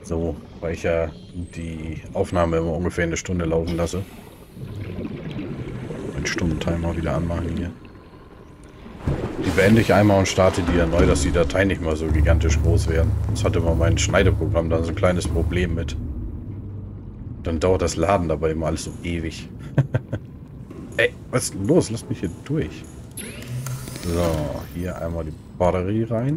So, weil ich ja die Aufnahme immer ungefähr eine Stunde laufen lasse. Einen Stundentimer wieder anmachen hier. Die beende ich einmal und starte die dann neu, dass die Dateien nicht mal so gigantisch groß werden. Das hatte immer mein Schneideprogramm da so ein kleines Problem mit. Dann dauert das Laden dabei immer alles so ewig. Ey, was ist denn los? Lass mich hier durch. So, hier einmal die Batterie rein.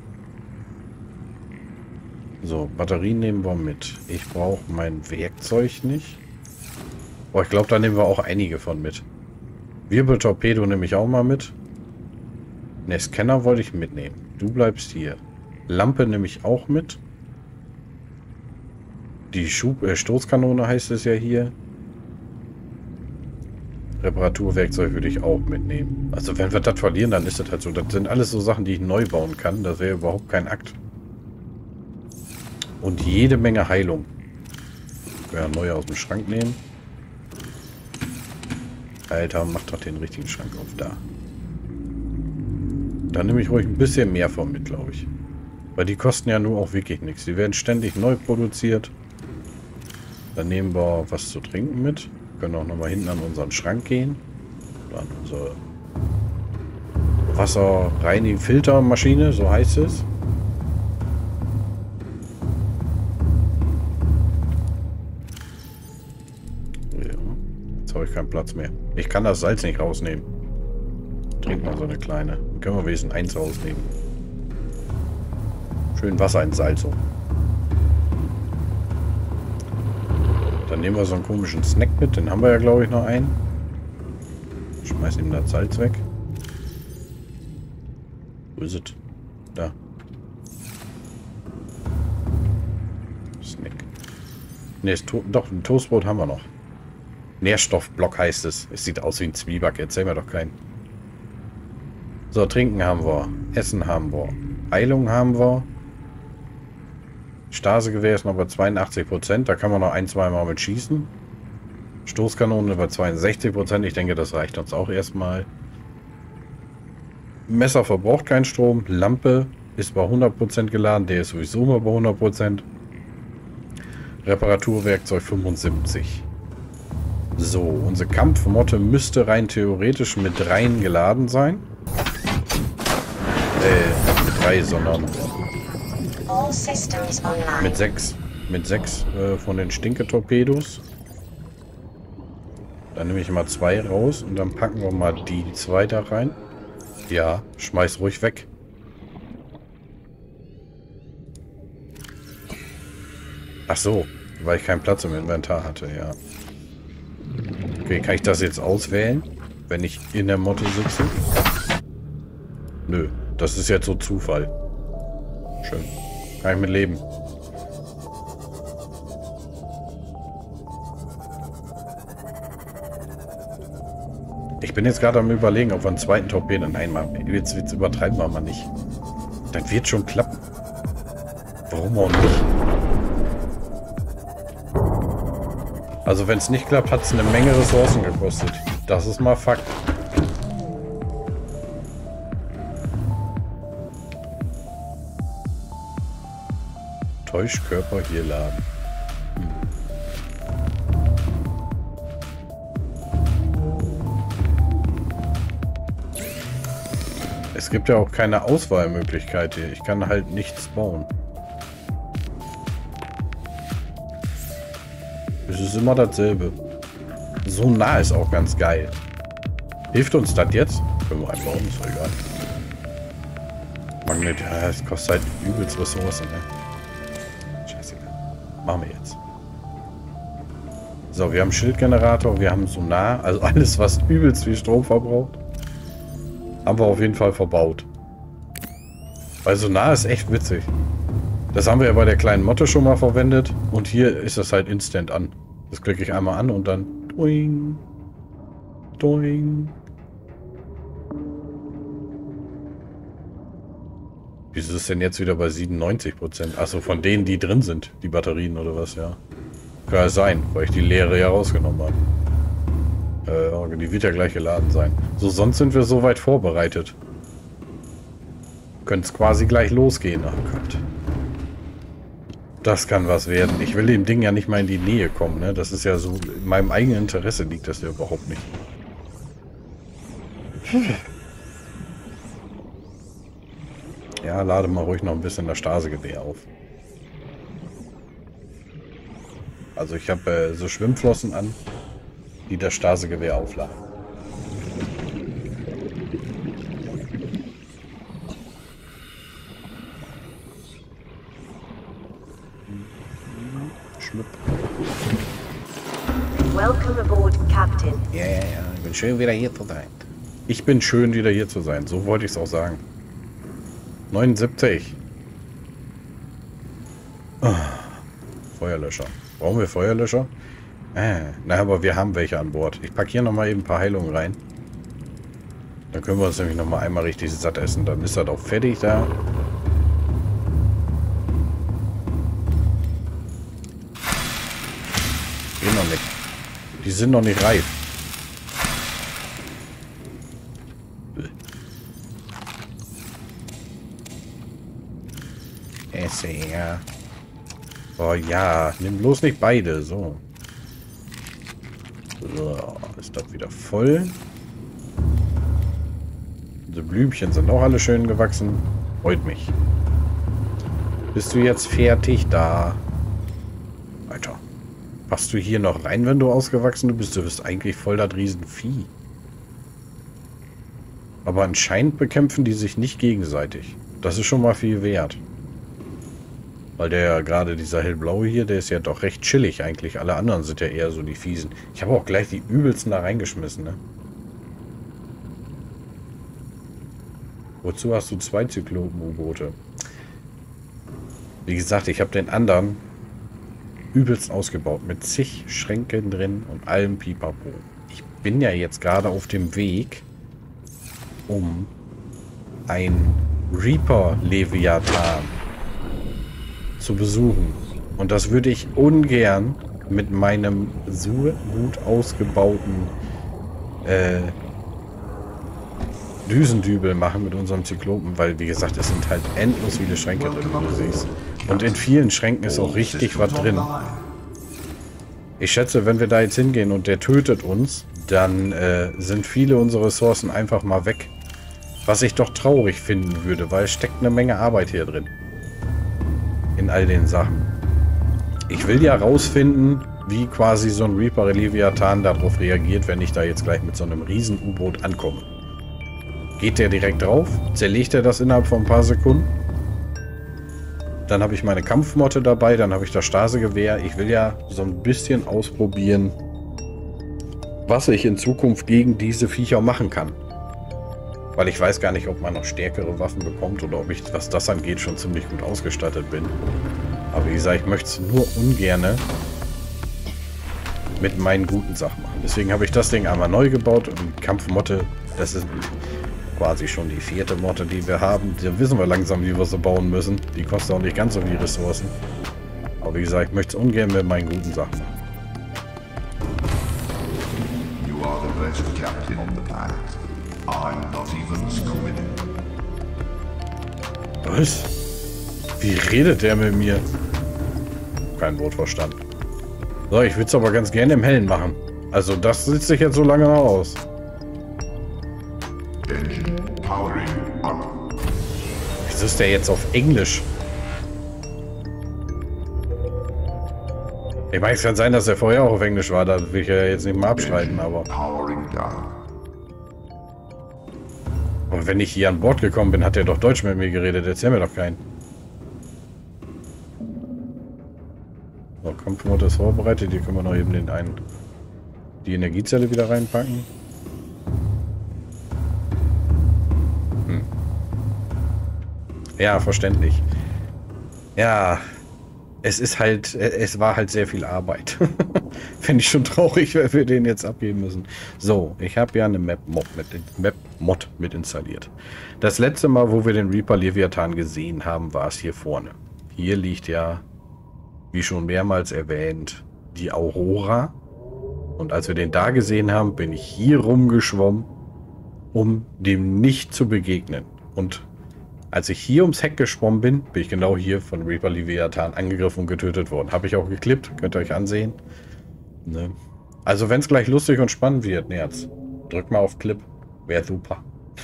So, Batterien nehmen wir mit. Ich brauche mein Werkzeug nicht. Boah, ich glaube, da nehmen wir auch einige von mit. Wirbeltorpedo nehme ich auch mal mit. Ne, Scanner wollte ich mitnehmen. Du bleibst hier. Lampe nehme ich auch mit. Die Stoßkanone heißt es ja hier. Reparaturwerkzeug würde ich auch mitnehmen. Also wenn wir das verlieren, dann ist das halt so. Das sind alles so Sachen, die ich neu bauen kann. Das wäre überhaupt kein Akt. Und jede Menge Heilung. Ja, neu aus dem Schrank nehmen. Alter, mach doch den richtigen Schrank auf da. Da nehme ich ruhig ein bisschen mehr von mit, glaube ich. Weil die kosten ja nur auch wirklich nichts. Die werden ständig neu produziert. Dann nehmen wir was zu trinken mit. Können auch nochmal hinten an unseren Schrank gehen. An unsere wasserreinige Filtermaschine, so heißt es. Ja, jetzt habe ich keinen Platz mehr. Ich kann das Salz nicht rausnehmen. Trink mal so eine kleine. Dann können wir wenigstens eins rausnehmen. Schön Wasser in Salzung. Dann nehmen wir so einen komischen Snack mit. Den haben wir ja, glaube ich, noch einen. Schmeißen ihm das Salz weg. Wo ist es? Da. Snack. Ne, doch, ein Toastbrot haben wir noch. Nährstoffblock heißt es. Es sieht aus wie ein Zwieback. Erzähl mir doch keinen. So, trinken haben wir. Essen haben wir. Heilung haben wir. Stasegewehr ist noch bei 82%. Da kann man noch ein, zwei Mal mit schießen. Stoßkanone bei 62%. Ich denke, das reicht uns auch erstmal. Messer verbraucht keinen Strom. Lampe ist bei 100% geladen. Der ist sowieso immer bei 100%. Reparaturwerkzeug 75. So, unsere Kampfmotte müsste rein theoretisch mit rein geladen sein. Mit 3, sondern mit 6. Mit 6 von den Stinketorpedos. Dann nehme ich mal 2 raus und dann packen wir mal die 2 da rein. Ja, schmeiß ruhig weg. Ach so, weil ich keinen Platz im Inventar hatte, ja. Okay, kann ich das jetzt auswählen, wenn ich in der Motte sitze? Nö, das ist jetzt so Zufall. Schön. Kann ich mit leben. Ich bin jetzt gerade am Überlegen, ob wir einen zweiten Torpedo... Nein, jetzt übertreiben wir mal nicht. Das wird schon klappen. Warum auch nicht? Also wenn es nicht klappt, hat es eine Menge Ressourcen gekostet. Das ist mal Fakt. Täuschkörper hier laden. Es gibt ja auch keine Auswahlmöglichkeit hier. Ich kann halt nichts bauen. Es ist immer dasselbe. So nah ist auch ganz geil. Hilft uns das jetzt? Können wir einbauen, ist doch egal. Magnet, ja, es kostet halt übelst Ressourcen, ne? Scheißegal. Machen wir jetzt. So, wir haben Schildgenerator, wir haben Sonar, also alles, was übelst viel Strom verbraucht. Haben wir auf jeden Fall verbaut. Weil Sonar ist echt witzig. Das haben wir ja bei der kleinen Motte schon mal verwendet. Und hier ist das halt instant an. Das klicke ich einmal an und dann... Doing. Doing. Wieso ist es denn jetzt wieder bei 97%? Achso, von denen, die drin sind. Die Batterien oder was, ja. Kann es sein, weil ich die leere ja rausgenommen habe. Die wird ja gleich geladen sein. So, sonst sind wir soweit vorbereitet. Können es quasi gleich losgehen. Ach Gott. Das kann was werden. Ich will dem Ding ja nicht mal in die Nähe kommen, ne? Das ist ja so, in meinem eigenen Interesse liegt das ja überhaupt nicht. Ja, lade mal ruhig noch ein bisschen das Stasegewehr auf. Also ich habe so Schwimmflossen an, die das Stasegewehr aufladen. Schlupp. Welcome aboard, Captain. Ja. Ich bin schön wieder hier zu sein. Ich bin schön wieder hier zu sein. So wollte ich es auch sagen. 79. Oh, Feuerlöscher. Brauchen wir Feuerlöscher? Na, aber wir haben welche an Bord. Ich packe hier nochmal eben ein paar Heilungen rein. Dann können wir uns nämlich nochmal einmal richtig satt essen. Dann ist das auch fertig da. Geht noch nicht. Die sind noch nicht reif. Esse, ja. Oh ja, nimm bloß nicht beide. So. So, ist das wieder voll. Die Blümchen sind auch alle schön gewachsen. Freut mich. Bist du jetzt fertig da? Alter. Passt du hier noch rein, wenn du ausgewachsen bist? Du bist eigentlich voll das Riesenvieh. Aber anscheinend bekämpfen die sich nicht gegenseitig. Das ist schon mal viel wert. Weil der gerade dieser hellblaue hier, der ist ja doch recht chillig eigentlich. Alle anderen sind ja eher so die Fiesen. Ich habe auch gleich die übelsten da reingeschmissen, ne? Wozu hast du 2 Zyklopen-U-Boote? Wie gesagt, ich habe den anderen übelst ausgebaut. Mit zig Schränken drin und allem Pipapo. Ich bin ja jetzt gerade auf dem Weg, um ein Reaper-Leviathan zu besuchen. Und das würde ich ungern mit meinem so gut ausgebauten Düsendübel machen mit unserem Zyklopen, weil, wie gesagt, es sind halt endlos viele Schränke drin, wie du siehst. Und in vielen Schränken ist auch richtig was drin. Ich schätze, wenn wir da jetzt hingehen und der tötet uns, dann sind viele unserer Ressourcen einfach mal weg. Was ich doch traurig finden würde, weil es steckt eine Menge Arbeit hier drin. In all den Sachen. Ich will ja rausfinden, wie quasi so ein Reaper Leviathan darauf reagiert, wenn ich da jetzt gleich mit so einem riesen U-Boot ankomme. Geht der direkt drauf? Zerlegt er das innerhalb von ein paar Sekunden? Dann habe ich meine Kampfmotte dabei, dann habe ich das Stasegewehr. Ich will ja so ein bisschen ausprobieren, was ich in Zukunft gegen diese Viecher machen kann. Weil ich weiß gar nicht, ob man noch stärkere Waffen bekommt oder ob ich, was das angeht, schon ziemlich gut ausgestattet bin. Aber wie gesagt, ich möchte es nur ungerne mit meinen guten Sachen machen. Deswegen habe ich das Ding einmal neu gebaut und die Kampfmotte, das ist quasi schon die 4. Motte, die wir haben. Da wissen wir langsam, wie wir sie bauen müssen. Die kostet auch nicht ganz so viel Ressourcen. Aber wie gesagt, ich möchte es ungern mit meinen guten Sachen machen. You are the best captain on the planet. I'm not even squid. Was? Wie redet der mit mir? Kein Wort verstanden. So, ich würde es aber ganz gerne im Hellen machen. Also das sitzt sich jetzt so lange noch aus. Engine powering up. Wieso ist der jetzt auf Englisch? Ich meine, es kann sein, dass er vorher auch auf Englisch war. Da will ich ja jetzt nicht mal abstreiten, aber... Powering down. Aber wenn ich hier an Bord gekommen bin, hat er doch Deutsch mit mir geredet. Erzähl mir doch keinen. So, Kampfmotor ist vorbereitet. Hier können wir noch eben die Energiezelle wieder reinpacken. Ja, verständlich. Ja, es war halt sehr viel Arbeit. Fände ich schon traurig, wenn wir den jetzt abgeben müssen. So, ich habe ja eine Map-Mod mit installiert. Das letzte Mal, wo wir den Reaper Leviathan gesehen haben, war es hier vorne. Hier liegt ja, wie schon mehrmals erwähnt, die Aurora. Und als wir den da gesehen haben, bin ich hier rumgeschwommen, um dem nicht zu begegnen. Und Als ich hier ums Heck geschwommen bin, bin ich genau hier von Reaper Leviathan angegriffen und getötet worden. Habe ich auch geklippt, könnt ihr euch ansehen. Ne? Also wenn es gleich lustig und spannend wird, Nerz, drück mal auf Clip. Wäre super.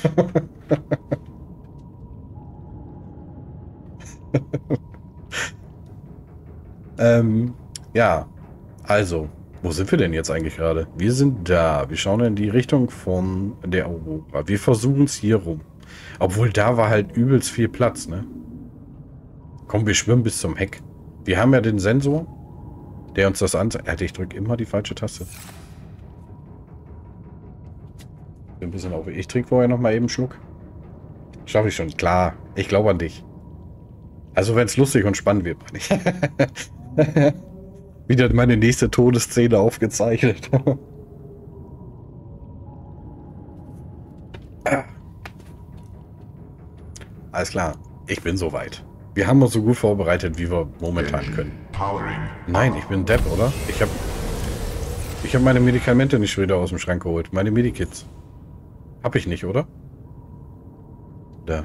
Ja, also, wo sind wir denn jetzt eigentlich gerade? Wir sind da. Wir schauen in die Richtung von der Aurora. Wir versuchen es hier rum. Obwohl, da war halt übelst viel Platz, ne? Komm, wir schwimmen bis zum Heck. Wir haben ja den Sensor, der uns das anzeigt. Ich drücke immer die falsche Taste. Ein bisschen auf. Ich trinke vorher noch mal eben einen Schluck. Schaffe ich schon. Klar, ich glaube an dich. Also, wenn es lustig und spannend wird, meine ich. Wieder meine nächste Todesszene aufgezeichnet. Alles klar, ich bin soweit. Wir haben uns so gut vorbereitet, wie wir momentan können. Nein, ich bin Depp, oder? Ich hab meine Medikamente nicht wieder aus dem Schrank geholt. Meine Medikits. Hab ich nicht, oder? Da.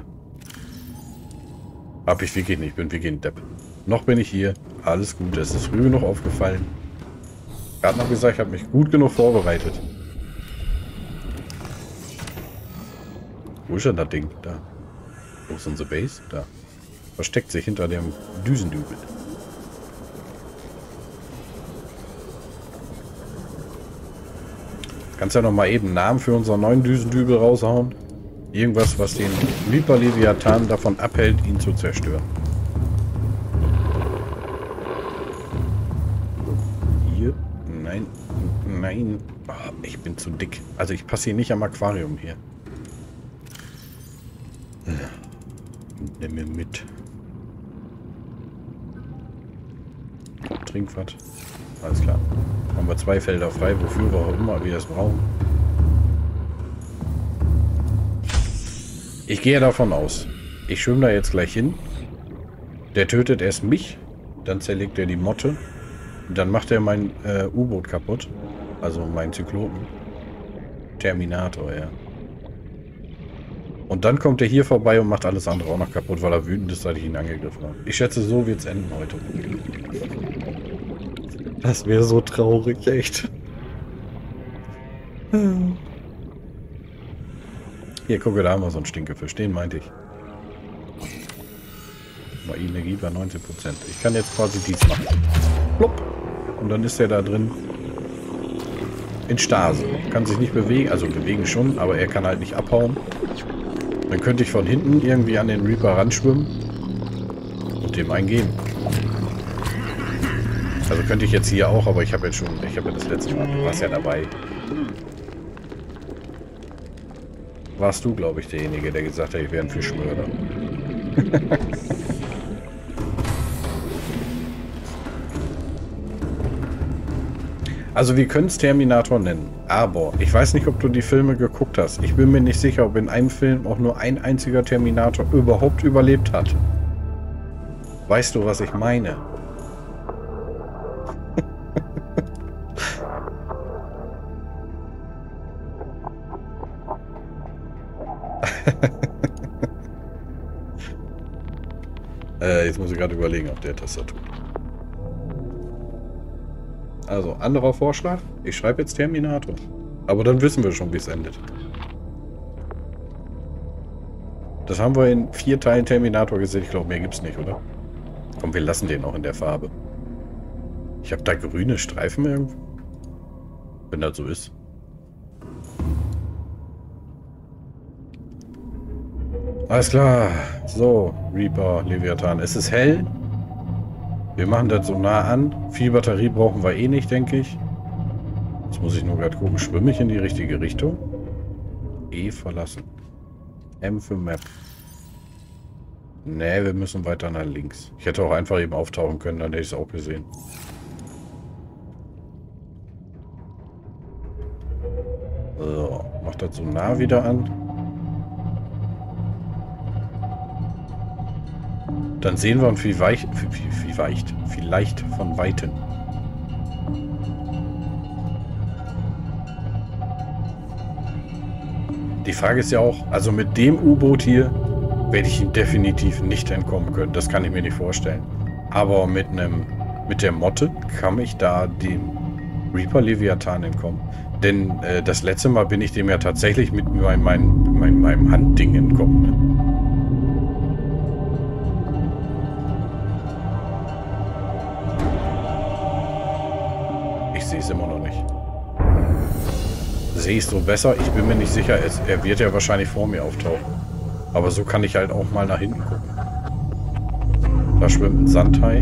Hab ich wirklich nicht. Ich bin wirklich ein Depp. Noch bin ich hier. Alles gut. Es ist früh genug aufgefallen. Gerade noch gesagt, ich habe mich gut genug vorbereitet. Wo ist denn das Ding? Da. Wo ist unsere Base? Da. Versteckt sich hinter dem Düsendübel. Kannst ja noch mal eben einen Namen für unseren neuen Düsendübel raushauen. Irgendwas, was den Reaper Leviathan davon abhält, ihn zu zerstören. Hier. Nein. Nein. Oh, ich bin zu dick. Also ich passe hier nicht am Aquarium hier. Nimm mir mit. Trink was. Alles klar. Haben wir 2 Felder frei, wofür wir auch immer wir es brauchen. Ich gehe davon aus. Ich schwimme da jetzt gleich hin. Der tötet erst mich. Dann zerlegt er die Motte. Dann macht er mein U-Boot kaputt. Also mein Zyklopen. Terminator, ja. Und dann kommt er hier vorbei und macht alles andere auch noch kaputt, weil er wütend ist, seit ich ihn angegriffen habe. Ich schätze, so wird es enden heute. Das wäre so traurig, echt. Hier, gucke, da haben wir so einen Stinkefisch. Den meinte ich. Mal Energie bei 19%. Ich kann jetzt quasi dies machen. Plopp. Und dann ist er da drin. In Stase. Kann sich nicht bewegen. Also bewegen schon, aber er kann halt nicht abhauen. Dann könnte ich von hinten irgendwie an den Reaper ranschwimmen und dem eingehen. Also könnte ich jetzt hier auch, aber ich habe ja das letzte Mal, du warst ja dabei. Warst du, glaube ich, derjenige, der gesagt hat, ich wäre ein Fischmörder. Also wir können es Terminator nennen, aber ich weiß nicht, ob du die Filme geguckt hast. Ich bin mir nicht sicher, ob in einem Film auch nur ein einziger Terminator überhaupt überlebt hat. Weißt du, was ich meine? Jetzt muss ich gerade überlegen auf der Tastatur. Also, anderer Vorschlag. Ich schreibe jetzt Terminator. Aber dann wissen wir schon, wie es endet. Das haben wir in 4 Teilen Terminator gesehen. Ich glaube, mehr gibt es nicht, oder? Komm, wir lassen den auch in der Farbe. Ich habe da grüne Streifen irgendwo. Wenn das so ist. Alles klar. So, Reaper, Leviathan. Es ist hell. Wir machen das so nah an. Viel Batterie brauchen wir eh nicht, denke ich. Jetzt muss ich nur gerade gucken. Schwimme ich in die richtige Richtung? E verlassen. M für Map. Nee, wir müssen weiter nach links. Ich hätte auch einfach eben auftauchen können, dann hätte ich es auch gesehen. So, macht das so nah wieder an. Dann sehen wir uns vielleicht von Weitem. Die Frage ist ja auch, also mit dem U-Boot hier werde ich ihm definitiv nicht entkommen können. Das kann ich mir nicht vorstellen. Aber mit der Motte kann ich da dem Reaper Leviathan entkommen. Denn das letzte Mal bin ich dem ja tatsächlich mit meinem Handding entkommen. Ne? Ich sehe es immer noch nicht. Sehe ich es so besser? Ich bin mir nicht sicher. Er wird ja wahrscheinlich vor mir auftauchen. Aber so kann ich halt auch mal nach hinten gucken. Da schwimmt ein Sandhai.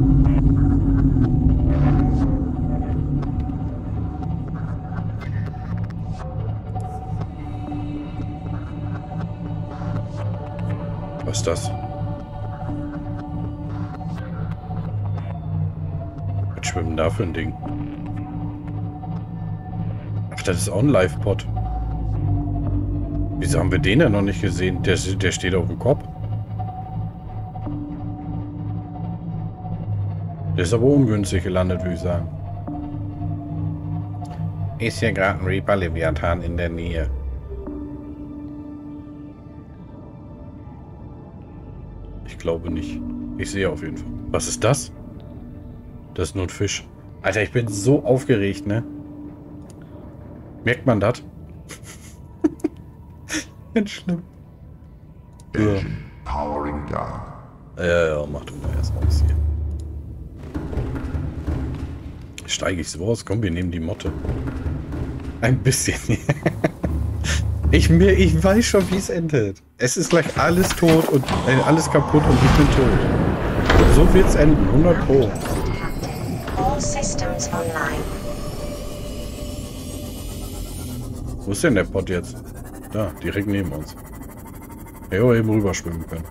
Was ist das? Was schwimmt denn da für ein Ding? Ach, das ist auch ein Live-Pod. Wieso haben wir den denn noch nicht gesehen? Der steht auf dem Kopf. Der ist aber ungünstig gelandet, würde ich sagen. Ist hier gerade ein Reaper Leviathan in der Nähe. Ich glaube nicht. Ich sehe auf jeden Fall. Was ist das? Das ist nur ein Fisch. Alter, ich bin so aufgeregt, ne? Merkt man das? Ganz schlimm. Engine powering down. Ja, mach du mal erst aus hier. Steige ich so aus? Komm, wir nehmen die Motte. Ein bisschen. Ich weiß schon, wie es endet. Es ist gleich alles tot und alles kaputt und ich bin tot. So wird's enden, 100 Pro. All systems online. Wo ist denn der Pod jetzt? Da, direkt neben uns. Ja, wir eben rüberschwimmen können.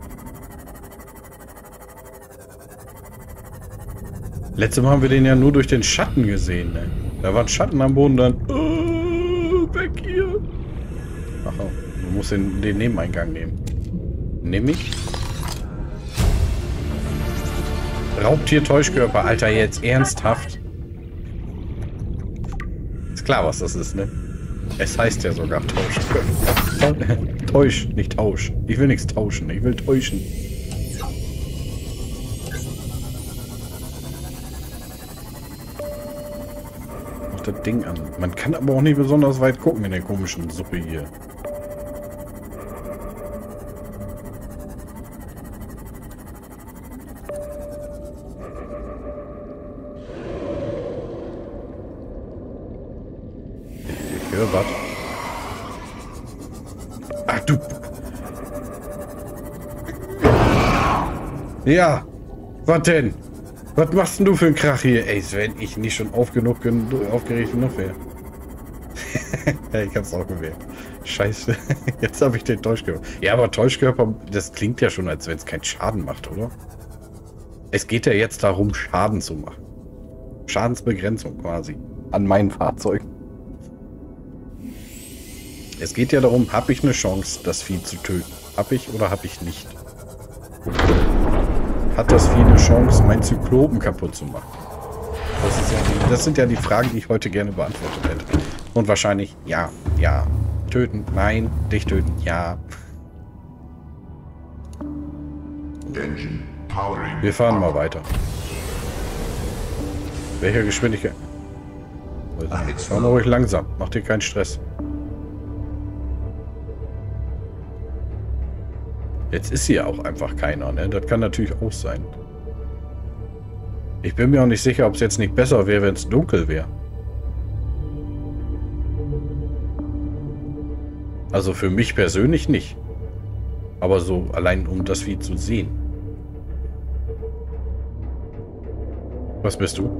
Letztes Mal haben wir den ja nur durch den Schatten gesehen, ne? Da war ein Schatten am Boden, dann... weg hier! Ach, du musst den Nebeneingang nehmen. Nimm ich? Raubtier-Täuschkörper, Alter, jetzt ernsthaft? Ist klar, was das ist, ne? Es heißt ja sogar Täuschkörper. Täusch, nicht Tausch. Ich will nichts tauschen, ich will täuschen. Mach das Ding an. Man kann aber auch nicht besonders weit gucken in der komischen Suppe hier. Ich höre was. Ach du. Ja. Was denn? Was machst denn du für einen Krach hier? Ey, wenn ich nicht schon aufgeregt genug wäre. Ja, ich hab's auch gewählt. Scheiße. Jetzt habe ich den Täuschkörper. Ja, aber Täuschkörper, das klingt ja schon, als wenn es keinen Schaden macht, oder? Es geht ja jetzt darum, Schaden zu machen. Schadensbegrenzung quasi. An meinen Fahrzeugen. Es geht ja darum, habe ich eine Chance, das Vieh zu töten? Habe ich oder habe ich nicht? Hat das Vieh eine Chance, meinen Zyklopen kaputt zu machen? Das sind ja die Fragen, die ich heute gerne beantwortet hätte. Und wahrscheinlich ja, ja. Töten, nein. Dich töten, ja. Engine powering. Wir fahren mal weiter. Welcher Geschwindigkeit? Fahren wir ruhig langsam. Mach dir keinen Stress. Jetzt ist hier auch einfach keiner, ne? Das kann natürlich auch sein. Ich bin mir auch nicht sicher, ob es jetzt nicht besser wäre, wenn es dunkel wäre. Also für mich persönlich nicht. Aber so allein, um das Vieh zu sehen. Was bist du?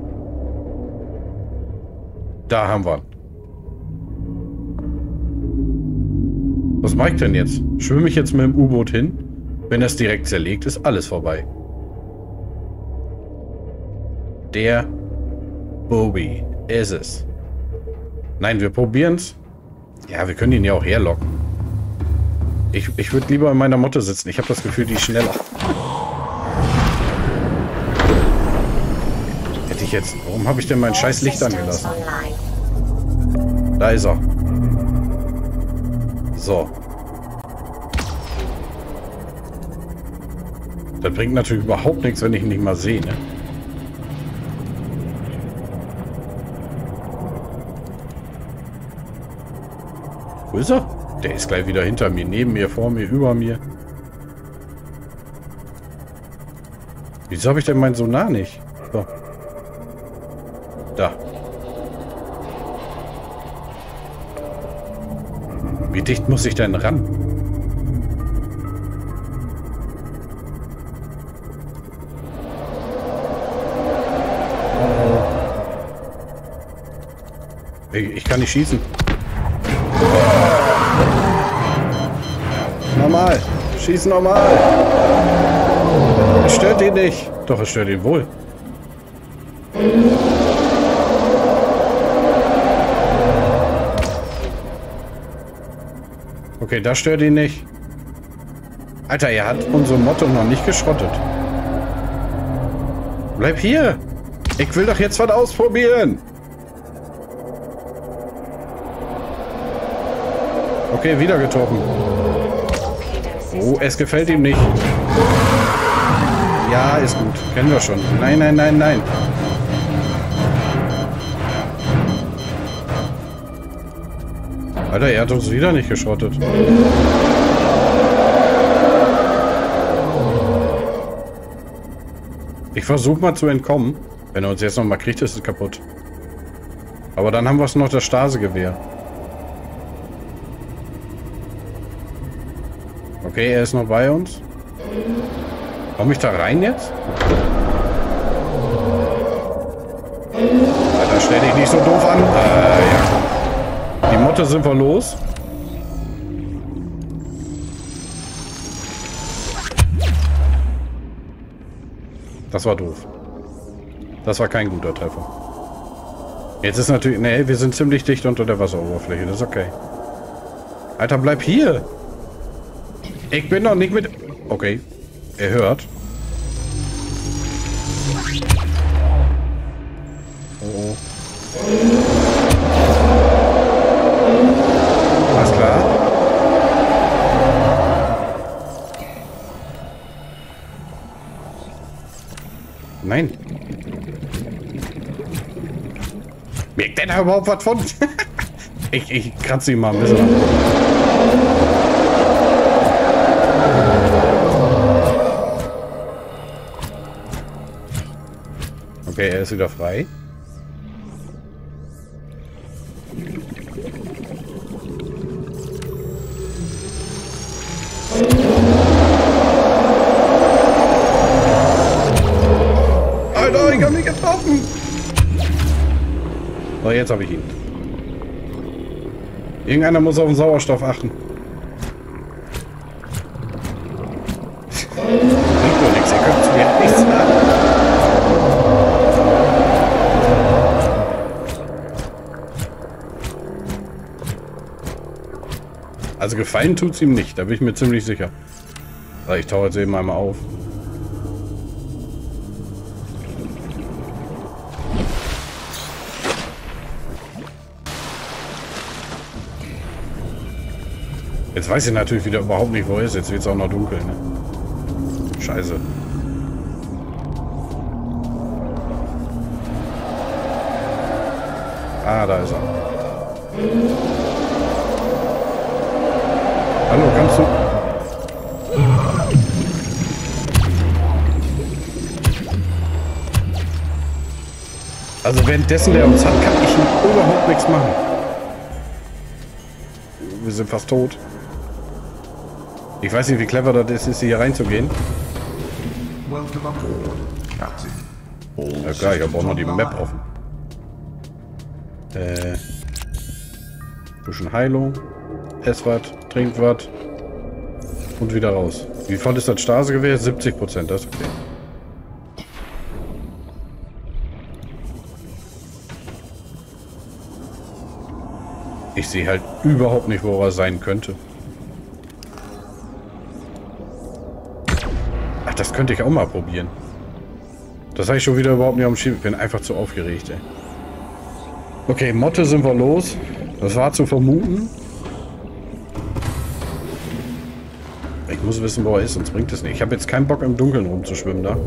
Da haben wir ihn. Was mache ich denn jetzt? Schwimme ich jetzt mit dem U-Boot hin? Wenn das direkt zerlegt, ist alles vorbei. Der Bobby ist es. Nein, wir probieren es. Ja, wir können ihn ja auch herlocken. Ich würde lieber in meiner Motte sitzen. Ich habe das Gefühl, die ist schneller. Hätte ich jetzt... Warum habe ich denn mein scheiß Licht angelassen? Da ist er. So. Das bringt natürlich überhaupt nichts, wenn ich ihn nicht mal sehe, ne? Wo ist er? Der ist gleich wieder hinter mir, neben mir, vor mir, über mir. Wieso habe ich denn meinen Sonar nicht? So. Da. Wie dicht muss ich denn ran? Ich kann nicht schießen. Normal. Schießen normal. Es stört ihn nicht. Doch, es stört ihn wohl. Okay, das stört ihn nicht. Alter, er hat unsere Motto noch nicht geschrottet. Bleib hier. Ich will doch jetzt was ausprobieren. Okay, wieder getroffen. Oh, es gefällt ihm nicht. Ja, ist gut. Kennen wir schon. Nein, nein, nein, nein. Alter, er hat uns wieder nicht geschrottet. Ich versuche mal zu entkommen. Wenn er uns jetzt noch mal kriegt, ist es kaputt. Aber dann haben wir es noch, das Stase-Gewehr. Okay, er ist noch bei uns. Komme ich da rein jetzt? Alter, stell dich nicht so doof an. Ja. Die Motte sind wir los. Das war doof. Das war kein guter Treffer. Jetzt ist natürlich... Nee, wir sind ziemlich dicht unter der Wasseroberfläche. Das ist okay. Alter, bleib hier. Ich bin noch nicht mit... Okay. Er hört. Oh. Alles klar. Nein. Merkt der da überhaupt was von? ich kratze ihn mal ein bisschen an. Okay, er ist wieder frei. Alter, ich hab mich getroffen. So, jetzt habe ich ihn. Irgendeiner muss auf den Sauerstoff achten. Bringt doch nichts, ihr könnt es mir nicht sagen. Also gefallen tut's ihm nicht, da bin ich mir ziemlich sicher. So, ich tauche jetzt eben einmal auf. Jetzt weiß ich natürlich wieder überhaupt nicht, wo er ist. Jetzt wird es auch noch dunkel, ne? Scheiße. Ah, da ist er. Hallo, kannst du... Also währenddessen der uns hat, kann ich überhaupt nichts machen. Wir sind fast tot. Ich weiß nicht, wie clever das ist, hier reinzugehen. Ja klar, ich habe auch noch die Map offen. Bisschen Heilung. Ess was, trink was. Und wieder raus. Wie voll ist das Stase-Gewehr? 70%, das ist okay. Ich sehe halt überhaupt nicht, wo er sein könnte. Ach, das könnte ich auch mal probieren. Das habe ich schon wieder überhaupt nicht am Schirm. Ich bin einfach zu aufgeregt, ey. Okay, Motte sind wir los. Das war zu vermuten. Ich muss wissen, wo er ist, sonst bringt es nicht. Ich habe jetzt keinen Bock, im Dunkeln rumzuschwimmen da.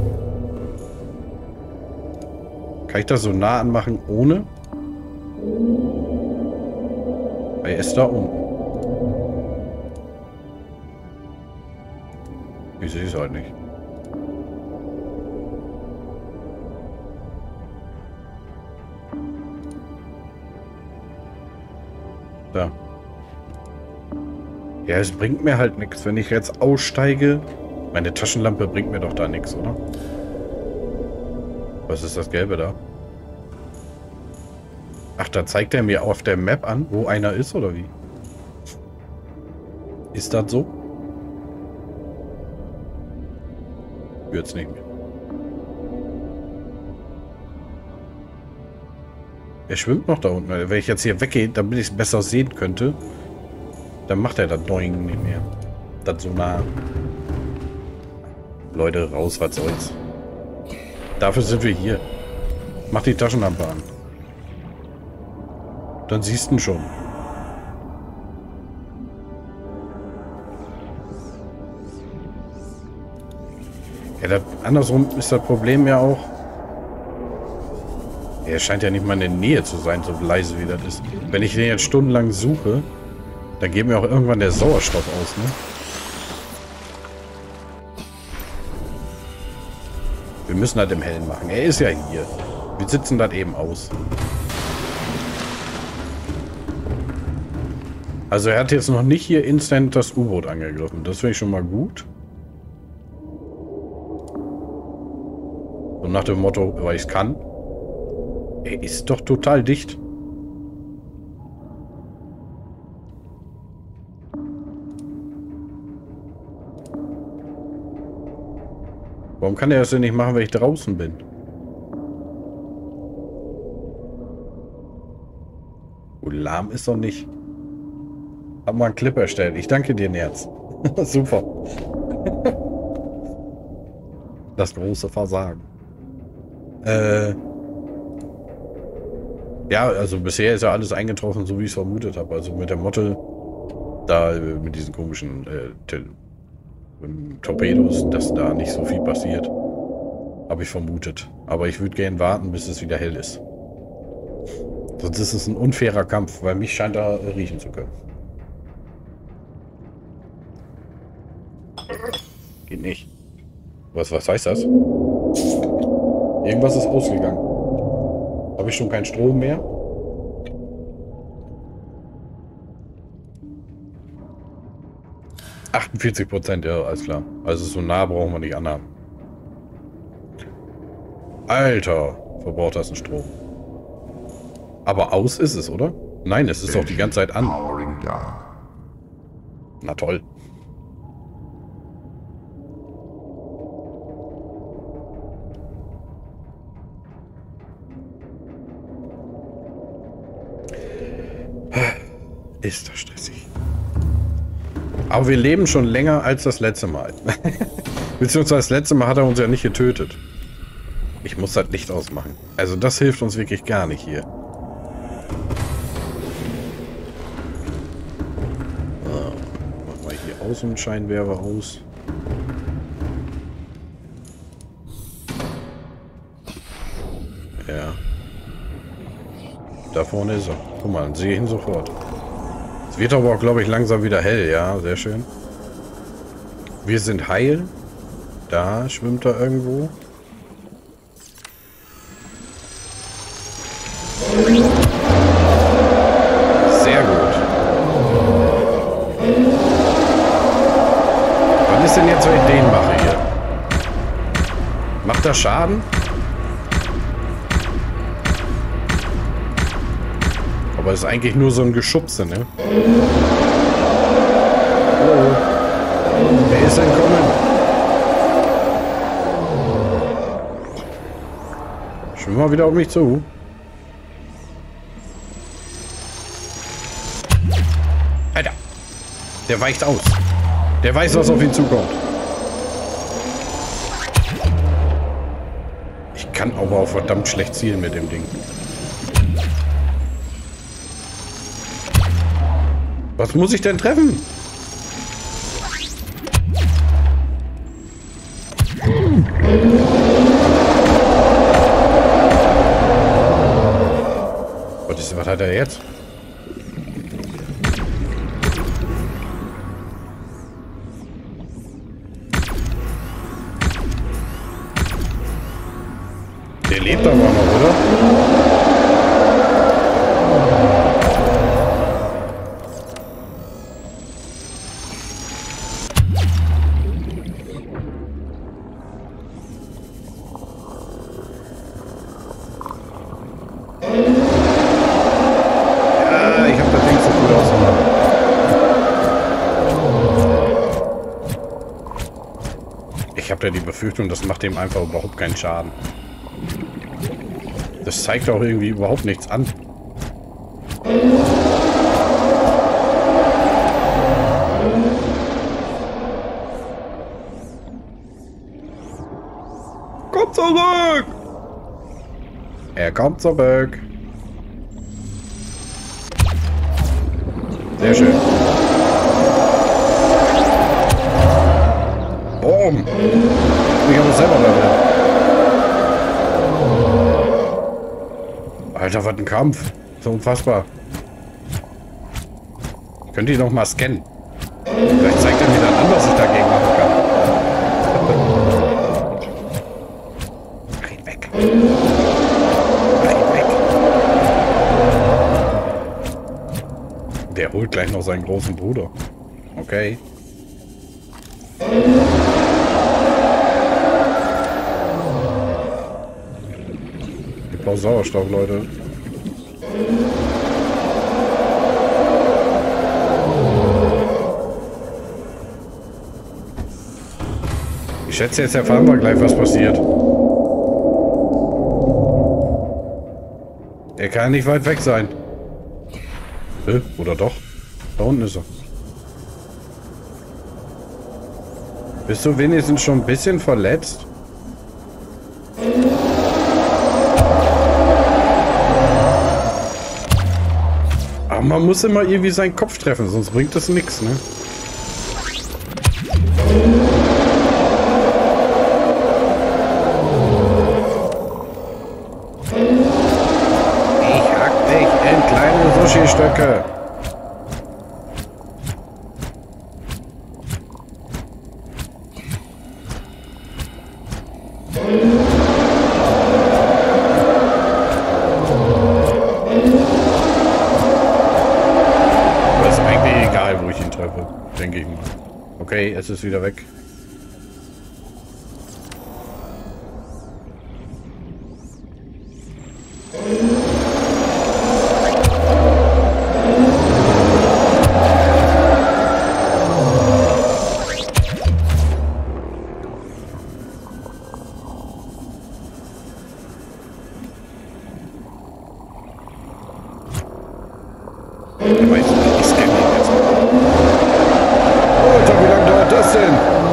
Kann ich das so nah anmachen, ohne? Er ist da unten. Ich sehe es halt nicht. Da. Ja, es bringt mir halt nichts, wenn ich jetzt aussteige. Meine Taschenlampe bringt mir doch da nichts, oder? Was ist das Gelbe da? Ach, da zeigt er mir auf der Map an, wo einer ist, oder wie? Ist das so? Wird's nicht mehr. Er schwimmt noch da unten. Wenn ich jetzt hier weggehe, damit ich es besser sehen könnte, dann macht er das Doing nicht mehr. Das so nah. Leute, raus, was soll's. Dafür sind wir hier. Mach die Taschenlampe an. Dann siehst du ihn schon. Ja, andersrum ist das Problem ja auch. Er scheint ja nicht mal in der Nähe zu sein, so leise wie das ist. Wenn ich den jetzt stundenlang suche, dann geht mir auch irgendwann der Sauerstoff aus, ne? Wir müssen das im Hellen machen. Er ist ja hier. Wir sitzen das eben aus. Also er hat jetzt noch nicht hier instant das U-Boot angegriffen. Das finde ich schon mal gut. Und nach dem Motto, weil ich es kann. Er ist doch total dicht. Warum kann er das denn nicht machen, wenn ich draußen bin? Oh, lahm ist doch nicht. Hab mal einen Clip erstellt. Ich danke dir, Nerz. Super. Das große Versagen. Ja, also bisher ist ja alles eingetroffen, so wie ich es vermutet habe. Also mit der Motte, da mit diesen komischen Torpedos, dass da nicht so viel passiert. Habe ich vermutet. Aber ich würde gern warten, bis es wieder hell ist. Sonst ist es ein unfairer Kampf, weil mich scheint er riechen zu können. Geht nicht. Was heißt das? Irgendwas ist ausgegangen. Habe ich schon keinen Strom mehr? %, ja, alles klar. Also so nah brauchen wir nicht anhaben. Alter, verbraucht das einen Strom. Aber aus ist es, oder? Nein, es ist doch die ganze Zeit an. Na toll. Ist das stressig. Aber wir leben schon länger als das letzte Mal. Beziehungsweise das letzte Mal hat er uns ja nicht getötet. Ich muss das Licht ausmachen. Also das hilft uns wirklich gar nicht hier. So, machen wir hier Außenscheinwerfer aus. Ja. Da vorne ist er. Guck mal, sehe ich ihn sofort. Es wird aber auch, glaube ich, langsam wieder hell. Ja, sehr schön. Wir sind heil. Da schwimmt er irgendwo. Sehr gut. Was ist denn jetzt, wenn ich den mache hier? Macht er Schaden? Aber es ist eigentlich nur so ein Geschubse, ne? Oh. Wer ist entkommen? Schwimm mal wieder auf mich zu. Alter! Der weicht aus. Der weiß, was auf ihn zukommt. Ich kann aber auch verdammt schlecht zielen mit dem Ding. Was muss ich denn treffen? hat er jetzt? Der lebt aber noch, oder? Ja, ich habe das Ding so gut ausgemacht. Ich habe ja die Befürchtung, das macht dem einfach überhaupt keinen Schaden. Das zeigt auch irgendwie überhaupt nichts an. Kommt zurück! Er kommt zurück. Sehr schön. Boom! Ich habe es selber da drin. Alter, was ein Kampf. So unfassbar. Könnt ihr noch mal scannen? Vielleicht zeigt er mir dann an, was ich dagegen machen kann. Mach ihn weg. Mach ihn weg. Der holt gleich noch seinen großen Bruder. Okay. Ich brauche Sauerstoff, Leute. Ich schätze, jetzt erfahren wir gleich, was passiert. Er kann nicht weit weg sein. Oder doch? Da unten ist er. Bist du wenigstens schon ein bisschen verletzt? Aber man muss immer irgendwie seinen Kopf treffen, sonst bringt das nichts, ne? Ich hack dich in kleine Sushi-Stücke. Aber ist eigentlich egal, wo ich ihn treffe, denke ich mal. Okay, es ist wieder weg. Der weiß nicht, ich scanne ihn jetzt. Alter, wie lange dauert das denn?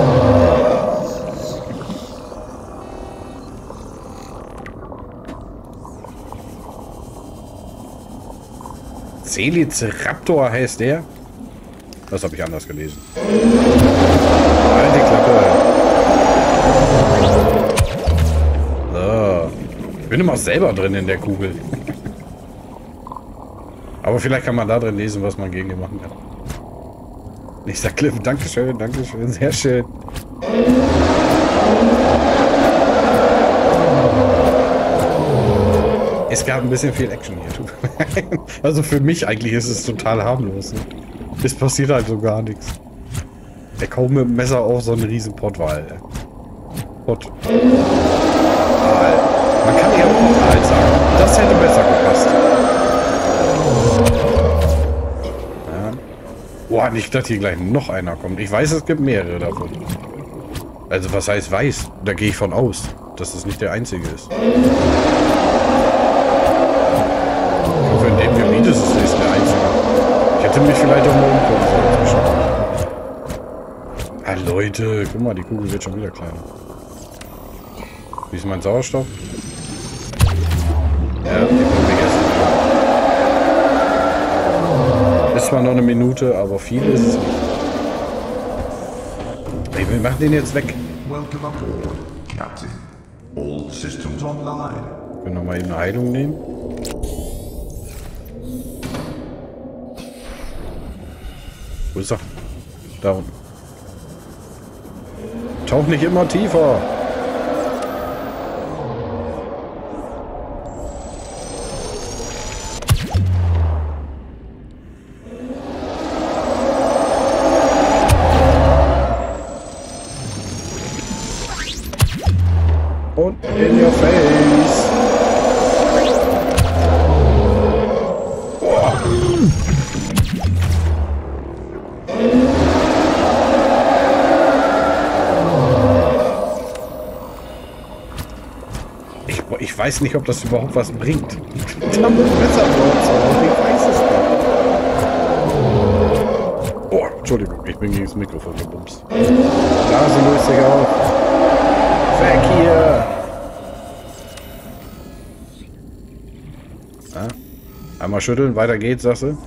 Velociraptor heißt der? Das habe ich anders gelesen. Halt die Klappe. So. Ich bin immer selber drin in der Kugel. Aber vielleicht kann man da drin lesen, was man gegen ihn machen kann. Nächster Clip. Dankeschön, Dankeschön. Sehr schön. Es gab ein bisschen viel Action hier. Also für mich eigentlich ist es total harmlos. Ne? Es passiert halt so gar nichts. Er kommt mit dem Messer auf so einen riesen Pottwal. Pott. Man kann eher Portal sagen. Das hätte besser gepasst. Boah, nicht, dass hier gleich noch einer kommt. Ich weiß, es gibt mehrere davon. Also, was heißt weiß? Da gehe ich von aus, dass es nicht der einzige ist. Ich hoffe, in dem Gebiet ist es nicht der einzige. Ich hätte mich vielleicht auch mal umgucken sollen. Ah, Leute, guck mal, die Kugel wird schon wieder kleiner. Wie ist mein Sauerstoff? Ja, die kommt mir erst. Ist zwar noch eine Minute, aber viel ist es nicht. Ey, wir machen den jetzt weg. Welcome aboard, Captain. All systems online. Können wir mal eben eine Heilung nehmen? Wo ist er? Da unten. Tauch nicht immer tiefer. Und in your face. Boah. Ich weiß nicht, ob das überhaupt was bringt. Da muss besser drauf. Ich weiß es nicht. Oh, Entschuldigung, ich bin gegen das Mikrofon gebumst. Nase löst sich auf. Weg hier! Ja. Einmal schütteln, weiter geht's, sagst du?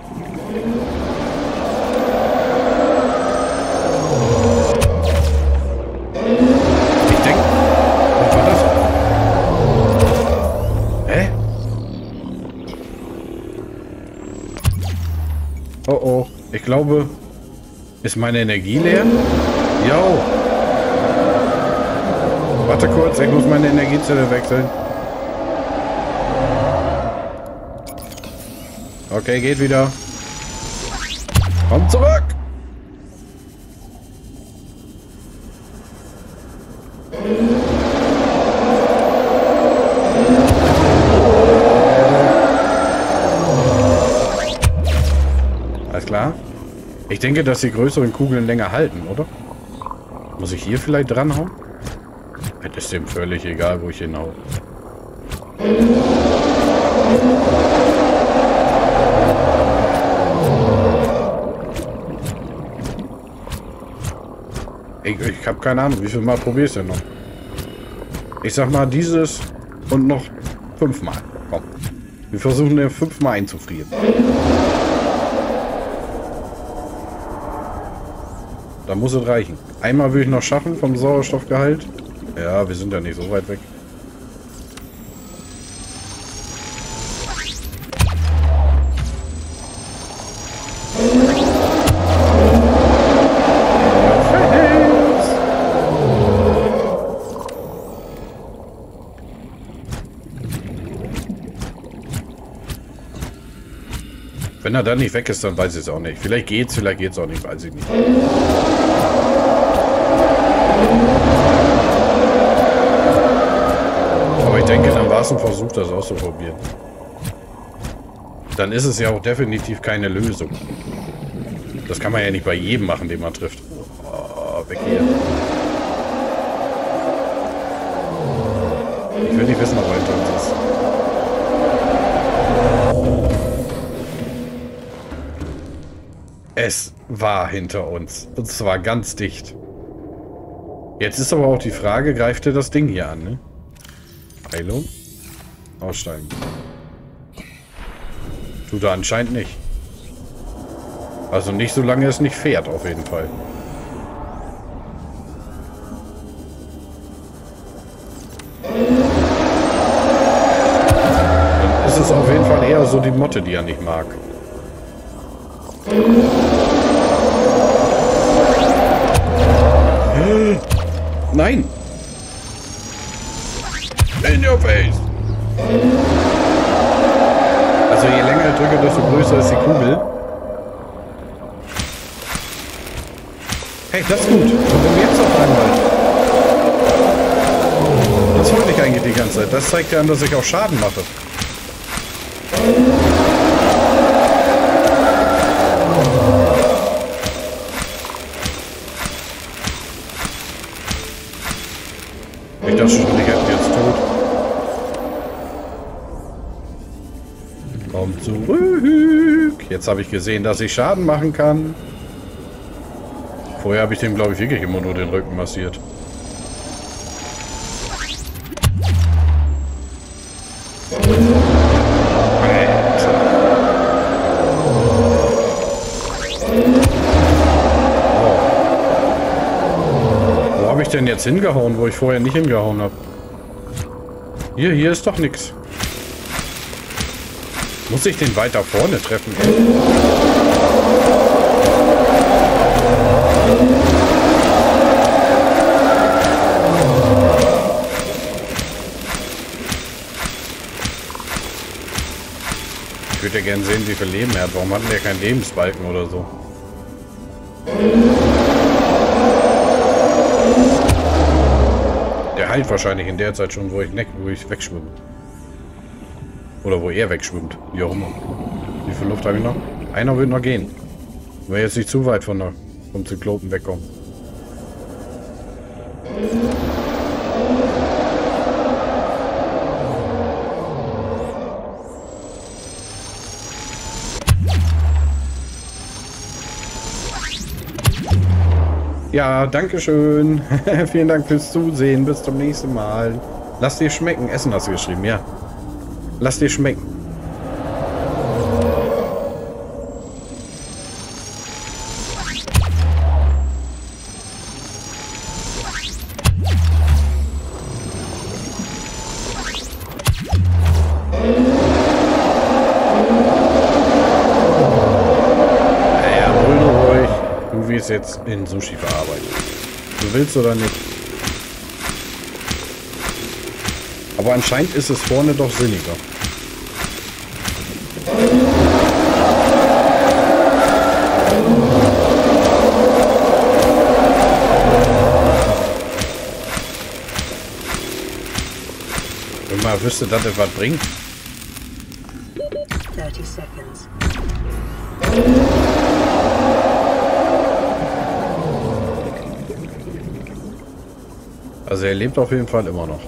Ich denke... Was war das? Hä? Oh oh, ich glaube... Ist meine Energie leer? Jo! Warte kurz, ich muss meine Energiezelle wechseln. Okay, geht wieder. Komm zurück! Alles klar. Ich denke, dass die größeren Kugeln länger halten, oder? Muss ich hier vielleicht dranhauen? Das ist dem völlig egal, wo ich hinhau. Ich habe keine Ahnung, wie viel Mal probierst du denn noch? Ich sag mal, dieses und noch 5 Mal. Komm. Wir versuchen den 5 Mal einzufrieren. Da muss es reichen. Einmal will ich noch schaffen vom Sauerstoffgehalt. Ja, wir sind ja nicht so weit weg. Wenn er dann nicht weg ist, dann weiß ich es auch nicht. Vielleicht geht's auch nicht, weiß ich nicht. Aber ich denke, dann war es ein Versuch, das auszuprobieren. Dann ist es ja auch definitiv keine Lösung. Das kann man ja nicht bei jedem machen, den man trifft. Oh, weg hier. Ich will nicht wissen, ob er hinter uns ist. Es war hinter uns. Und zwar ganz dicht. Jetzt ist aber auch die Frage, greift er das Ding hier an, ne? Heilung? Aussteigen. Tut er anscheinend nicht. Also nicht, solange es nicht fährt, auf jeden Fall. Dann ist es auf jeden Fall eher so die Motte, die er nicht mag. Nein! In your face! Also je länger ich drücke, desto größer ist die Kugel. Hey, das ist gut. Warum jetzt auf einmal? Das wollte ich eigentlich die ganze Zeit. Das zeigt ja an, dass ich auch Schaden mache. Ich dachte schon, ich hätte jetzt tot. Komm zurück. Jetzt habe ich gesehen, dass ich Schaden machen kann. Vorher habe ich dem, glaube ich, wirklich immer nur den Rücken massiert. Wo habe ich denn jetzt hingehauen, wo ich vorher nicht hingehauen habe? Hier ist doch nichts. Muss ich den weiter vorne treffen? würde ja gerne sehen, wie viel Leben er hat. Warum hat der keinen Lebensbalken oder so? Der heilt wahrscheinlich in der Zeit schon, wo ich wegschwimme. Oder wo er wegschwimmt. Wie auch immer. Wie viel Luft habe ich noch? Einer wird noch gehen. Wenn wir jetzt nicht zu weit vom Zyklopen wegkommen. Ja, danke schön. Vielen Dank fürs Zusehen. Bis zum nächsten Mal. Lass dir schmecken. Essen hast du geschrieben, ja. Lass dir schmecken. Jetzt in Sushi verarbeitet. Du willst oder nicht? Aber anscheinend ist es vorne doch sinniger. Wenn man wüsste, dass das was bringt. 30 seconds. Also er lebt auf jeden Fall immer noch.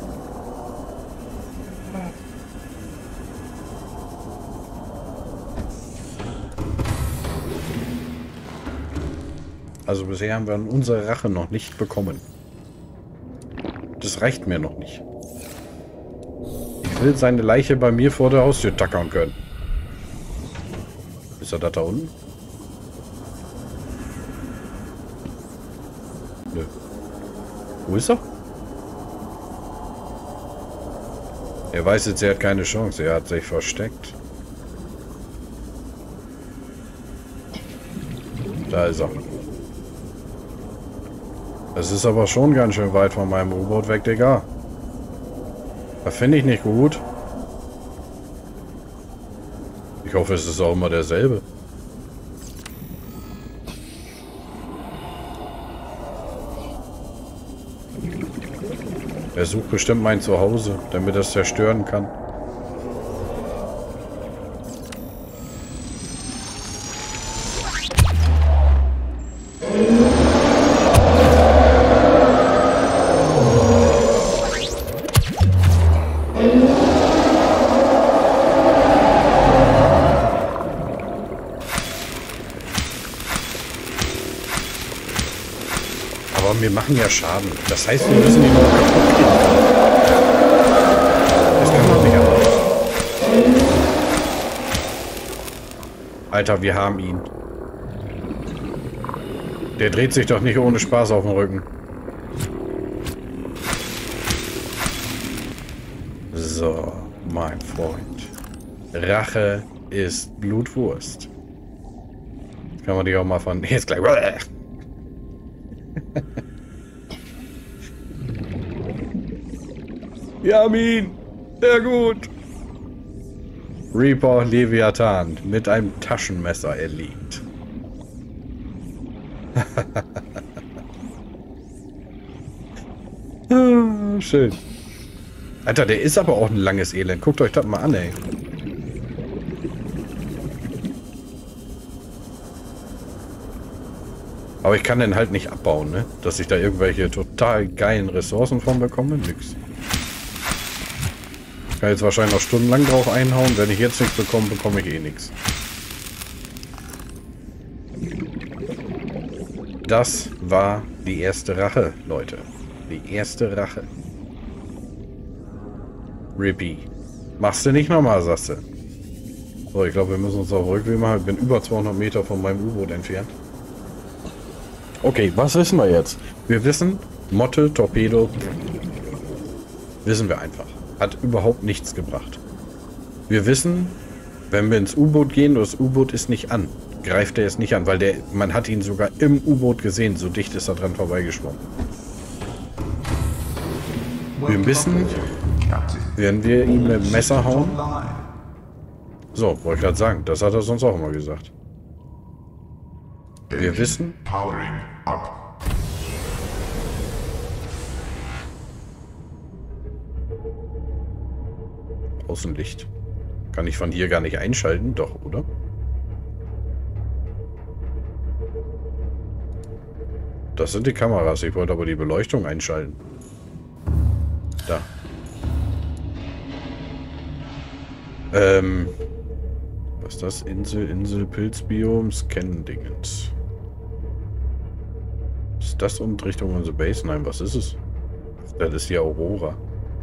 Also bisher haben wir unsere Rache noch nicht bekommen. Das reicht mir noch nicht. Ich will seine Leiche bei mir vor der Haustür tackern können. Ist er da unten? Nö. Wo ist er? Er weiß jetzt, er hat keine Chance. Er hat sich versteckt. Da ist er. Es ist aber schon ganz schön weit von meinem U-Boot weg, Digga. Das finde ich nicht gut. Ich hoffe, es ist auch immer derselbe. Er sucht bestimmt mein Zuhause, damit er es zerstören kann. Aber wir machen ja Schaden. Das heißt, wir müssen ihn noch kaputt gehen. Das kann man nicht anders. Alter, wir haben ihn. Der dreht sich doch nicht ohne Spaß auf den Rücken. So, mein Freund. Rache ist Blutwurst. Das kann man dich auch mal von... Jetzt gleich... Wir haben ihn! Sehr gut! Reaper Leviathan mit einem Taschenmesser erlegt. Schön. Alter, der ist aber auch ein langes Elend. Guckt euch das mal an, ey. Aber ich kann den halt nicht abbauen, ne? Dass ich da irgendwelche total geilen Ressourcen von bekomme. Nix. Ich kann jetzt wahrscheinlich noch stundenlang drauf einhauen. Wenn ich jetzt nichts bekomme, bekomme ich eh nichts. Das war die erste Rache, Leute. Die erste Rache. Rippy. Machst du nicht nochmal, sagst du. So, ich glaube, wir müssen uns auf Rückweg machen. Ich bin über 200 Meter von meinem U-Boot entfernt. Okay, was wissen wir jetzt? Wir wissen, Motte, Torpedo, wissen wir einfach. Hat überhaupt nichts gebracht. Wir wissen, wenn wir ins U-Boot gehen, das U-Boot ist nicht an, greift er es nicht an, weil man hat ihn sogar im U-Boot gesehen, so dicht ist er dran vorbeigeschwommen. Wir wissen, wenn wir ihn mit dem Messer hauen, So, wollte ich gerade sagen. Das hat er sonst auch immer gesagt. Wir wissen... Powering up. Außenlicht. Kann ich von hier gar nicht einschalten? Doch, oder? Das sind die Kameras. Ich wollte aber die Beleuchtung einschalten. Da. Was ist das? Insel, Pilzbiom, Scan-Dingens. Ist das und Richtung unsere Base? Nein, was ist es? Das ist die Aurora.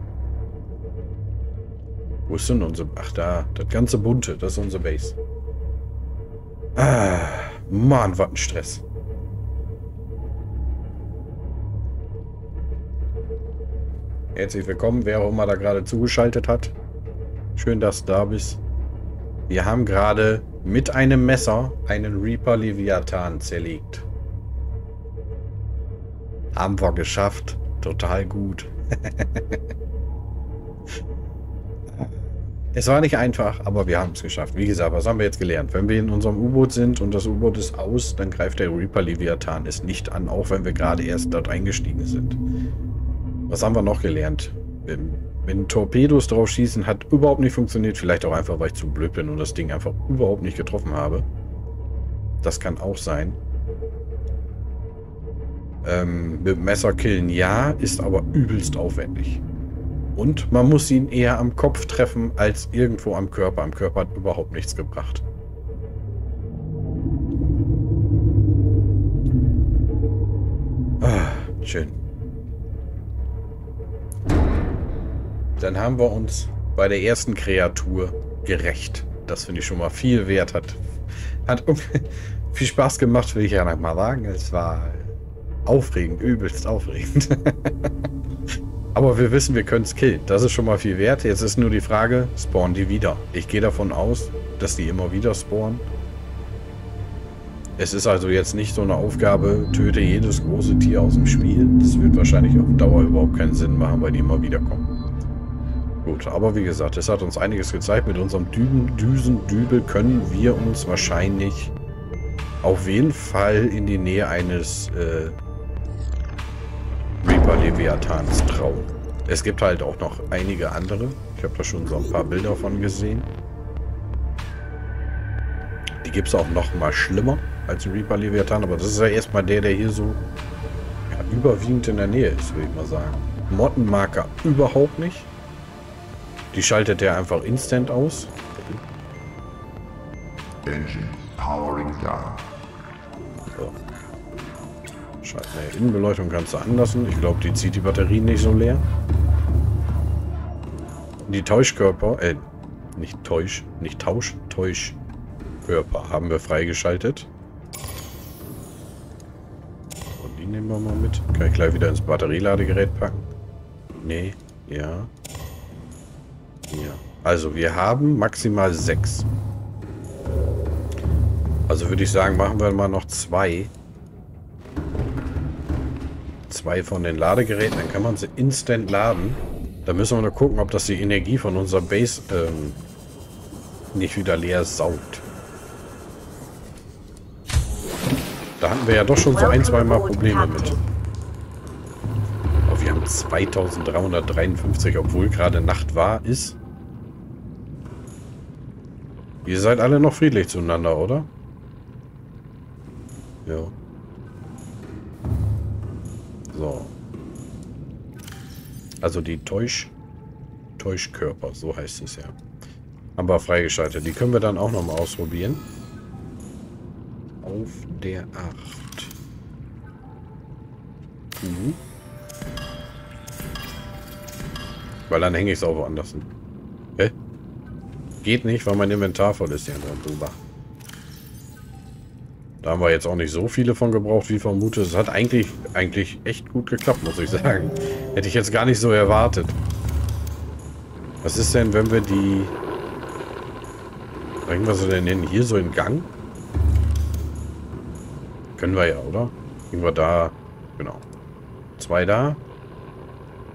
Wo ist denn unsere... Ach da, das ganze Bunte, das ist unsere Base. Ah, Mann, was ein Stress. Herzlich willkommen, wer auch immer da gerade zugeschaltet hat. Schön, dass du da bist. Wir haben gerade mit einem Messer einen Reaper Leviathan zerlegt. Haben wir geschafft. Total gut. Es war nicht einfach, aber wir haben es geschafft. Wie gesagt, was haben wir jetzt gelernt? Wenn wir in unserem U-Boot sind und das U-Boot ist aus, dann greift der Reaper Leviathan es nicht an, auch wenn wir gerade erst dort eingestiegen sind. Was haben wir noch gelernt? Wenn Torpedos drauf schießen, hat überhaupt nicht funktioniert. Vielleicht auch einfach, weil ich zu blöd bin und das Ding einfach überhaupt nicht getroffen habe. Das kann auch sein. Mit Messer killen ja, ist aber übelst aufwendig. Und man muss ihn eher am Kopf treffen, als irgendwo am Körper. Am Körper hat überhaupt nichts gebracht. Ah, schön. Dann haben wir uns bei der ersten Kreatur gerecht. Das finde ich schon mal viel wert. Hat viel Spaß gemacht, will ich ja noch mal sagen. Es war aufregend, übelst aufregend. Aber wir wissen, wir können es killen. Das ist schon mal viel wert. Jetzt ist nur die Frage, spawnen die wieder? Ich gehe davon aus, dass die immer wieder spawnen. Es ist also jetzt nicht so eine Aufgabe, töte jedes große Tier aus dem Spiel. Das wird wahrscheinlich auf Dauer überhaupt keinen Sinn machen, weil die immer wieder kommen. Gut, aber wie gesagt, es hat uns einiges gezeigt. Mit unserem Düsendübel können wir uns wahrscheinlich auf jeden Fall in die Nähe eines Reaper Leviathans trauen. Es gibt halt auch noch einige andere. Ich habe da schon so ein paar Bilder von gesehen. Die gibt es auch noch mal schlimmer als ein Reaper Leviathan, aber das ist ja erstmal der hier so ja, überwiegend in der Nähe ist, würde ich mal sagen. Mottenmarker überhaupt nicht. Die schaltet er einfach instant aus. Engine powering down. So. Schalten wir Innenbeleuchtung kannst du anlassen. Ich glaube, die zieht die Batterien nicht so leer. Die Täuschkörper, Täuschkörper haben wir freigeschaltet. Und die nehmen wir mal mit. Kann ich gleich wieder ins Batterieladegerät packen? Nee, ja. Ja. Also wir haben maximal 6. Also würde ich sagen, machen wir mal noch 2. 2 von den Ladegeräten, dann kann man sie instant laden. Da müssen wir nur gucken, ob das die Energie von unserer Base nicht wieder leer saugt. Da hatten wir ja doch schon so ein, zwei Mal Probleme mit. Aber wir haben 2353, obwohl gerade Nacht war, ist. Ihr seid alle noch friedlich zueinander, oder? Ja. So. Also die Täuschkörper, so heißt es ja. Haben wir freigeschaltet. Die können wir dann auch nochmal ausprobieren. Auf der 8. Weil dann hänge ich es auch woanders hin. Hä? Geht nicht, weil mein Inventar voll ist. Ja, drüber. Da haben wir jetzt auch nicht so viele von gebraucht, wie vermutet. Es hat eigentlich echt gut geklappt, muss ich sagen. Hätte ich jetzt gar nicht so erwartet. Was ist denn, wenn wir die... Bringen wir sie denn hin? Hier so in Gang? Können wir ja, oder? Bringen wir da... Genau. 2 da.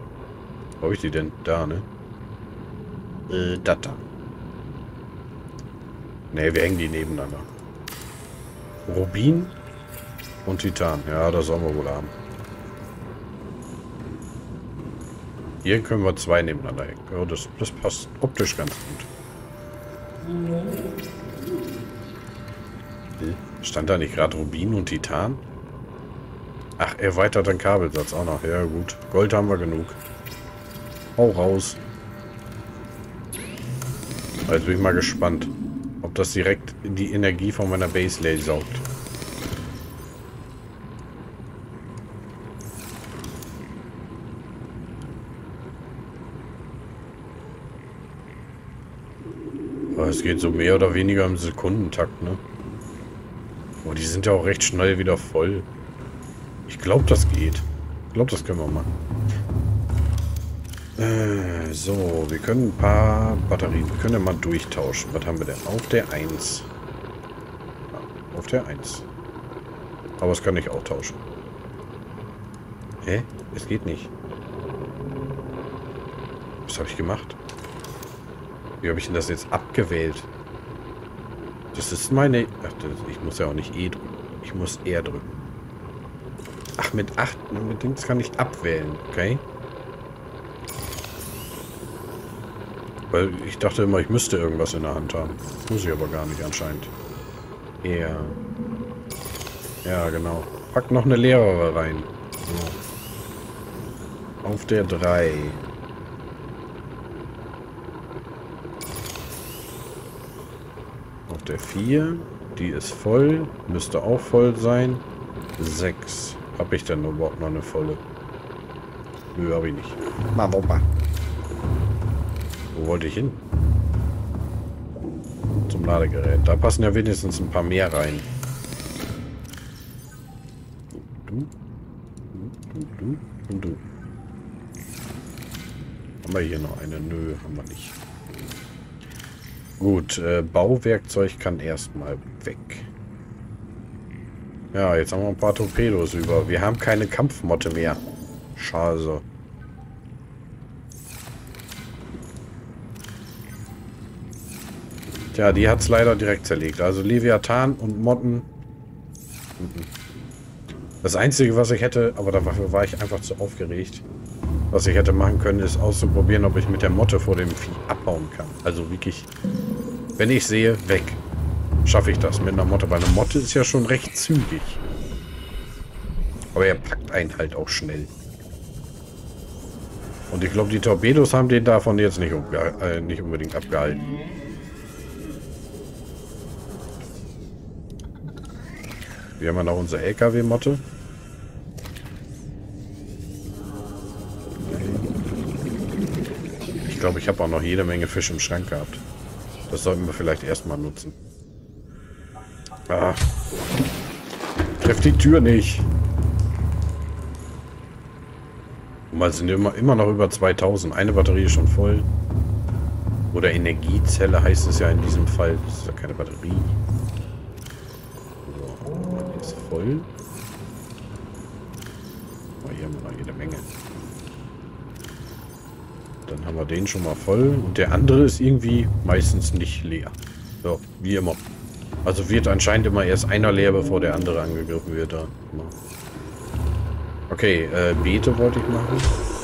Wo habe ich die denn? Da, ne? Da. Ne, wir hängen die nebeneinander. Rubin und Titan. Ja, das sollen wir wohl haben. Hier können wir 2 nebeneinander hängen. Ja, das passt optisch ganz gut. Stand da nicht gerade Rubin und Titan? Ach, erweiterten Kabelsatz auch noch. Ja, gut. Gold haben wir genug. Hau raus. Jetzt bin ich mal gespannt, ob das direkt in die Energie von meiner Baselay saugt. Aber es geht so mehr oder weniger im Sekundentakt, ne? Oh, die sind ja auch recht schnell wieder voll. Ich glaube, das geht. Ich glaube, das können wir machen. So, wir können ein paar Batterien. Wir können ja mal durchtauschen. Was haben wir denn? Auf der 1. Ja, auf der 1. Aber das kann ich auch tauschen. Hä? Es geht nicht. Was habe ich gemacht? Wie habe ich denn das jetzt abgewählt? Das ist meine... Ach, ich muss ja auch nicht E drücken. Ich muss R drücken. Ach, mit 8... Mit Dings kann ich abwählen, okay? Weil ich dachte immer, ich müsste irgendwas in der Hand haben. Muss ich aber gar nicht anscheinend. R. Ja, genau. Pack noch eine leere rein. So. Auf der 3. Auf der 4. Die ist voll. Müsste auch voll sein. 6. Habe ich denn überhaupt noch eine volle? Nö, habe ich nicht. Mal Opa. Wo wollte ich hin? Zum Ladegerät. Da passen ja wenigstens ein paar mehr rein. Du. Haben wir hier noch eine? Nö, haben wir nicht. Gut, Bauwerkzeug kann erstmal weg. Ja, jetzt haben wir ein paar Torpedos über. Wir haben keine Kampfmotte mehr. Schade. Tja, die hat es leider direkt zerlegt. Also Leviathan und Motten. Das Einzige, was ich hätte, aber dafür war ich einfach zu aufgeregt, was ich hätte machen können, ist auszuprobieren, ob ich mit der Motte vor dem Vieh abhauen kann. Also wirklich, wenn ich sehe, weg. Schaffe ich das mit einer Motte, weil eine Motte ist ja schon recht zügig. Aber er packt einen halt auch schnell. Und ich glaube, die Torpedos haben den davon jetzt nicht unbedingt abgehalten. Wir haben ja noch unsere LKW-Motte. Ich glaube, ich habe auch noch jede Menge Fisch im Schrank gehabt. Das sollten wir vielleicht erstmal nutzen. Ah. Treff die Tür nicht. Mal sind immer noch über 2000. Eine Batterie ist schon voll. Oder Energiezelle heißt es ja in diesem Fall. Das ist ja keine Batterie. Voll. Oh, hier haben wir noch jede Menge. Dann haben wir den schon mal voll. Und der andere ist irgendwie meistens nicht leer. So, wie immer. Also wird anscheinend immer erst einer leer, bevor der andere angegriffen wird. Da. Okay, Beete wollte ich machen.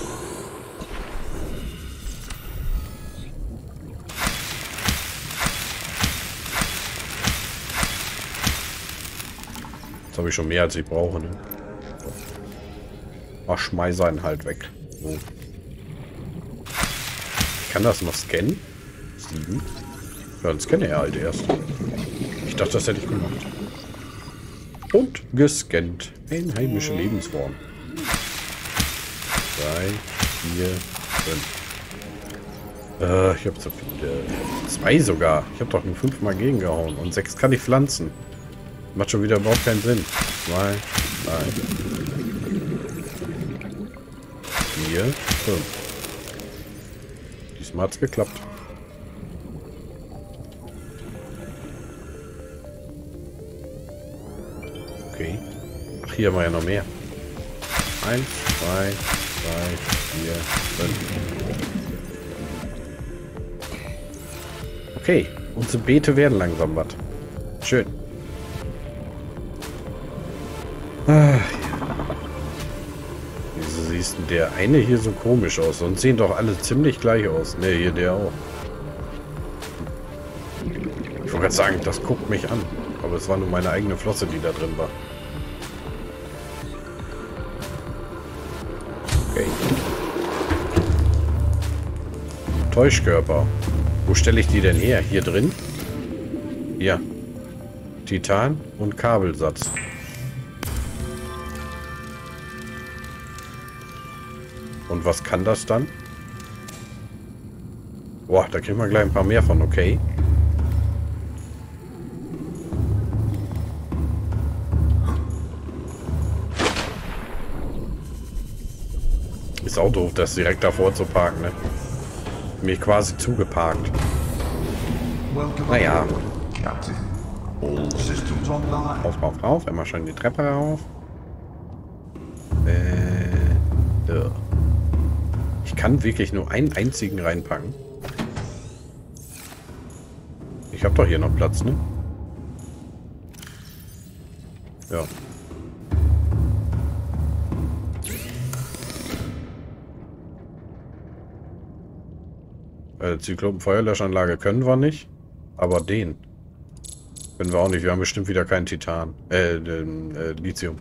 Jetzt habe ich schon mehr, als ich brauche, ne? Ach, schmeiß einen halt weg. So. Ich kann das noch scannen? 7. Ja, dann scanne er halt erst. Ich dachte, das hätte ich gemacht. Und gescannt. Einheimische Lebensform. 3, 4, 5. Ich habe so viele. 2 sogar. Ich habe doch nur 5 mal gegengehauen. Und 6 kann ich pflanzen. Macht schon wieder überhaupt keinen Sinn. 2, 3, 4, 5. Diesmal hat's geklappt. Okay. Ach, hier haben wir ja noch mehr. 1, 2, 3, 4, 5. Okay. Unsere Beete werden langsam was. Schön. Ah, wieso siehst denn der eine hier so komisch aus? Sonst sehen doch alle ziemlich gleich aus. Ne, hier der auch. Ich wollte gerade sagen, das guckt mich an. Aber es war nur meine eigene Flosse, die da drin war. Okay. Täuschkörper. Wo stelle ich die denn her? Hier drin? Ja. Titan und Kabelsatz. Und was kann das dann? Boah, da kriegen wir gleich ein paar mehr von, okay. Ist auch doof, das direkt davor zu parken, ne? Mich quasi zugeparkt. Naja. Captain. All systems online. Auf. Einmal schön die Treppe rauf. Ja. Ich kann wirklich nur einen einzigen reinpacken. Ich habe doch hier noch Platz, ne? Ja. Zyklopen-Feuerlöschanlage können wir nicht. Aber den können wir auch nicht. Wir haben bestimmt wieder keinen Titan. Lithium.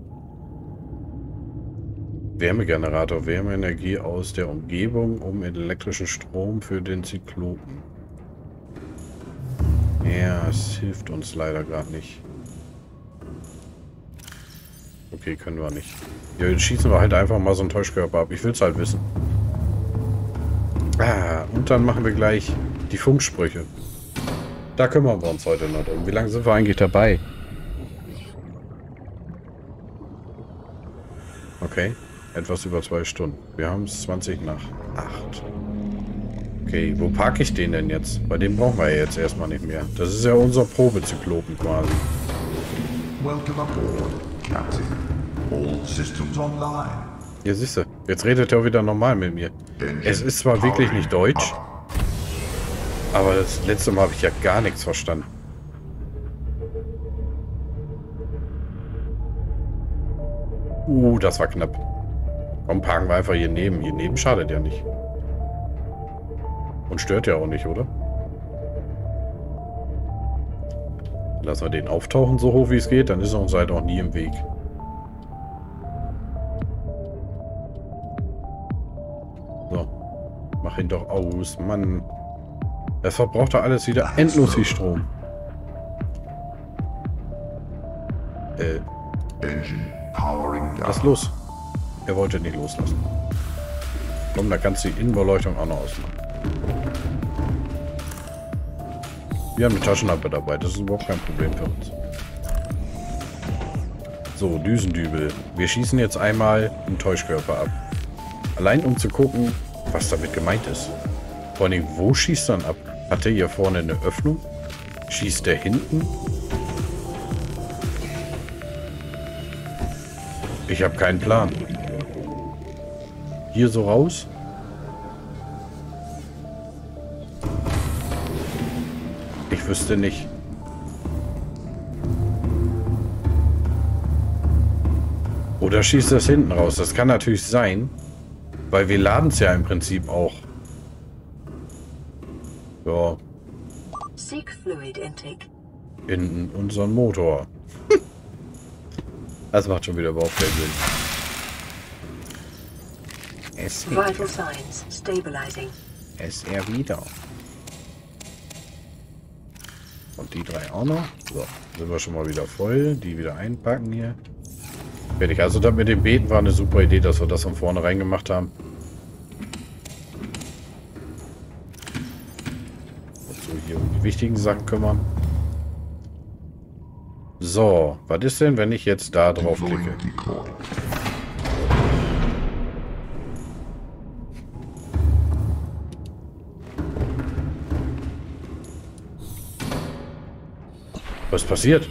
Wärmegenerator. Wärmeenergie aus der Umgebung, um elektrischen Strom für den Zyklopen. Ja, es hilft uns leider gerade nicht. Okay, können wir nicht. Ja, jetzt schießen wir halt einfach mal so einen Täuschkörper ab. Ich will es halt wissen. Ah, und dann machen wir gleich die Funksprüche. Da kümmern wir uns heute noch drum. Wie lange sind wir eigentlich dabei? Okay, etwas über 2 Stunden. Wir haben es 20 nach 8. Okay, wo parke ich den denn jetzt? Bei dem brauchen wir ja jetzt erstmal nicht mehr. Das ist ja unser Probezyklopen quasi. Welcome aboard, Captain. All systems online. Hier siehst du, jetzt redet er wieder normal mit mir. Es ist zwar wirklich nicht Deutsch, aber das letzte Mal habe ich ja gar nichts verstanden. Das war knapp. Komm, parken wir einfach hier neben. Hier neben schadet ja nicht. Und stört ja auch nicht, oder? Lassen wir den auftauchen so hoch wie es geht, dann ist er uns halt auch nie im Weg. So. Mach ihn doch aus, Mann. Das verbraucht doch alles wieder endlos viel Strom. Engine powering down. Was ist los? Er wollte nicht loslassen. Komm, da kannst du die Innenbeleuchtung auch noch ausmachen. Wir haben eine Taschenlampe dabei, das ist überhaupt kein Problem für uns. So, Düsendübel. Wir schießen jetzt einmal einen Täuschkörper ab. Allein um zu gucken, was damit gemeint ist. Vor allem, wo schießt er ab? Hat er hier vorne eine Öffnung? Schießt er hinten? Ich habe keinen Plan. Hier so raus? Ich wüsste nicht. Oder schießt das hinten raus? Das kann natürlich sein, weil wir laden es ja im Prinzip auch. Ja. Seek fluid intake. In unseren Motor. Das macht schon wieder überhaupt keinen Sinn. Vital signs stabilizing. Er wieder. Und die 3 auch noch. So, sind wir schon mal wieder voll. Die wieder einpacken hier. Fertig. Also das mit den Beeten war eine super Idee, dass wir das von vornherein gemacht haben. So, hier um die wichtigen Sachen kümmern. So, was ist denn, wenn ich jetzt da drauf klicke? Was passiert?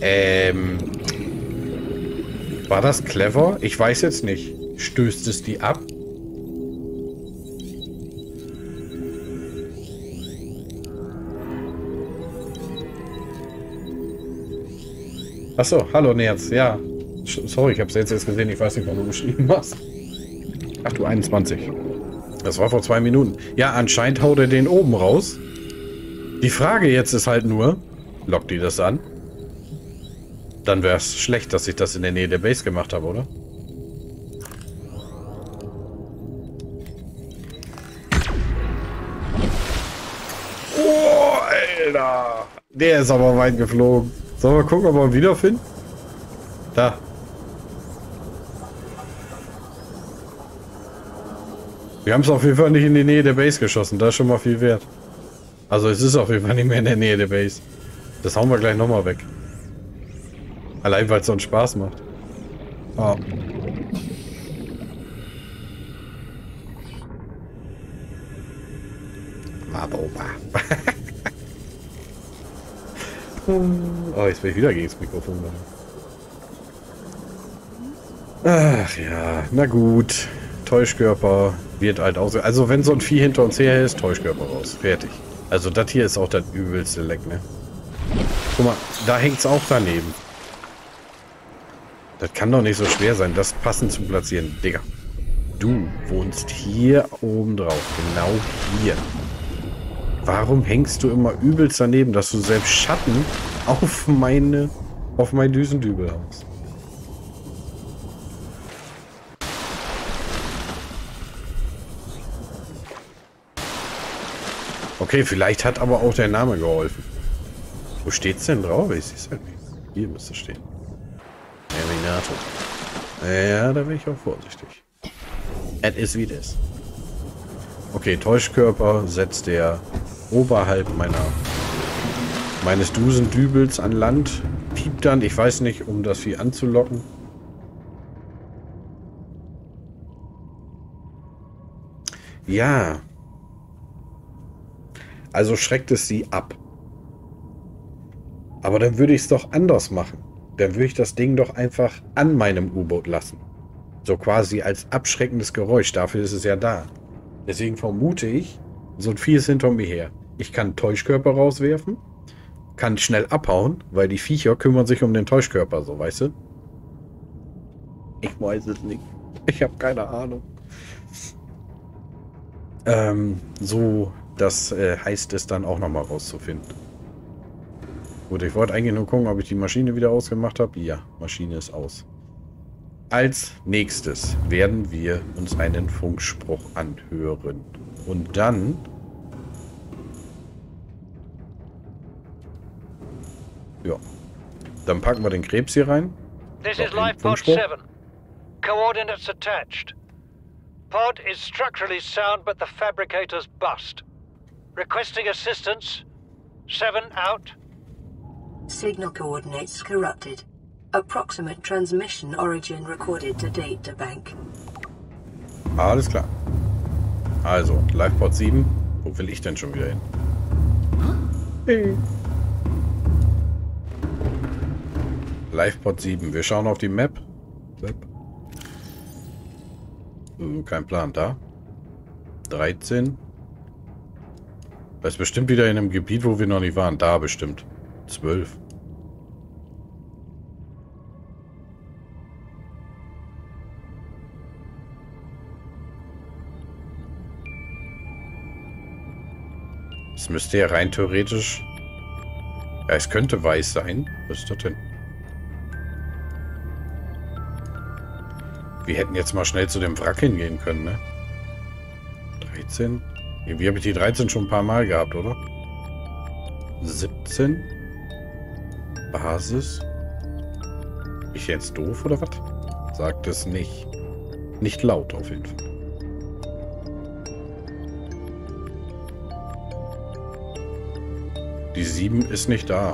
War das clever? Ich weiß jetzt nicht. Stößt es die ab? Achso, hallo Nerz, ja. Sorry, ich hab's jetzt gesehen, ich weiß nicht, wann du geschrieben hast. Ach du 21. Das war vor 2 Minuten. Ja, anscheinend haut er den oben raus. Die Frage jetzt ist halt nur, lockt die das an? Dann wäre es schlecht, dass ich das in der Nähe der Base gemacht habe, oder? Oh, Alter! Der ist aber weit geflogen. Sollen wir gucken, ob wir ihn wiederfinden? Da. Wir haben es auf jeden Fall nicht in die Nähe der Base geschossen. Das ist schon mal viel wert. Also es ist auf jeden Fall nicht mehr in der Nähe der Base. Das hauen wir gleich nochmal weg. Allein, weil es sonst Spaß macht. Oh. Oh, jetzt bin ich wieder gegen das Mikrofon. Ach ja, na gut. Täuschkörper wird halt aus. Also wenn so ein Vieh hinter uns her ist, Täuschkörper raus. Fertig. Also das hier ist auch das übelste Leck, ne? Guck mal, da hängt es auch daneben. Das kann doch nicht so schwer sein, das passend zu platzieren. Digga, du wohnst hier oben drauf. Genau hier. Warum hängst du immer übelst daneben, dass du selbst Schatten auf mein Düsendübel hast? Okay, vielleicht hat aber auch der Name geholfen. Wo steht's denn drauf? Ich sehe es halt nicht. Hier müsste stehen. Terminator. Ja, da bin ich auch vorsichtig. Es ist wie es ist. Okay, Täuschkörper setzt der oberhalb meines Dusendübels an Land. Piept dann, ich weiß nicht, um das Vieh anzulocken. Ja. Also schreckt es sie ab. Aber dann würde ich es doch anders machen. Dann würde ich das Ding doch einfach an meinem U-Boot lassen. So quasi als abschreckendes Geräusch. Dafür ist es ja da. Deswegen vermute ich, so ein Vieh ist hinter mir her. Ich kann Täuschkörper rauswerfen, kann schnell abhauen, weil die Viecher kümmern sich um den Täuschkörper, so, weißt du? Ich weiß es nicht. Ich habe keine Ahnung. So, das heißt es dann auch nochmal rauszufinden. Gut, ich wollte eigentlich nur gucken, ob ich die Maschine wieder ausgemacht habe. Ja, Maschine ist aus. Als nächstes werden wir uns einen Funkspruch anhören. Und dann... Ja. Dann packen wir den Krebs hier rein. This is Lifepod 7. Coordinates attached. Pod is structurally sound, but the fabricator's bust. Requesting assistance. 7 out. Signal coordinates corrupted. Approximate transmission origin recorded to Databank. Alles klar. Also, Lifepod 7. Wo will ich denn schon wieder hin? Hey. Lifepod 7. Wir schauen auf die Map. Kein Plan. Da. 13. Das ist bestimmt wieder in einem Gebiet, wo wir noch nicht waren. Da bestimmt. 12. Es müsste ja rein theoretisch... Ja, es könnte weiß sein. Was ist das denn? Wir hätten jetzt mal schnell zu dem Wrack hingehen können, ne? 13? Irgendwie habe ich die 13 schon ein paar Mal gehabt, oder? 17? Basis? Bin ich jetzt doof, oder was? Sagt es nicht. Nicht laut, auf jeden Fall. Die 7 ist nicht da.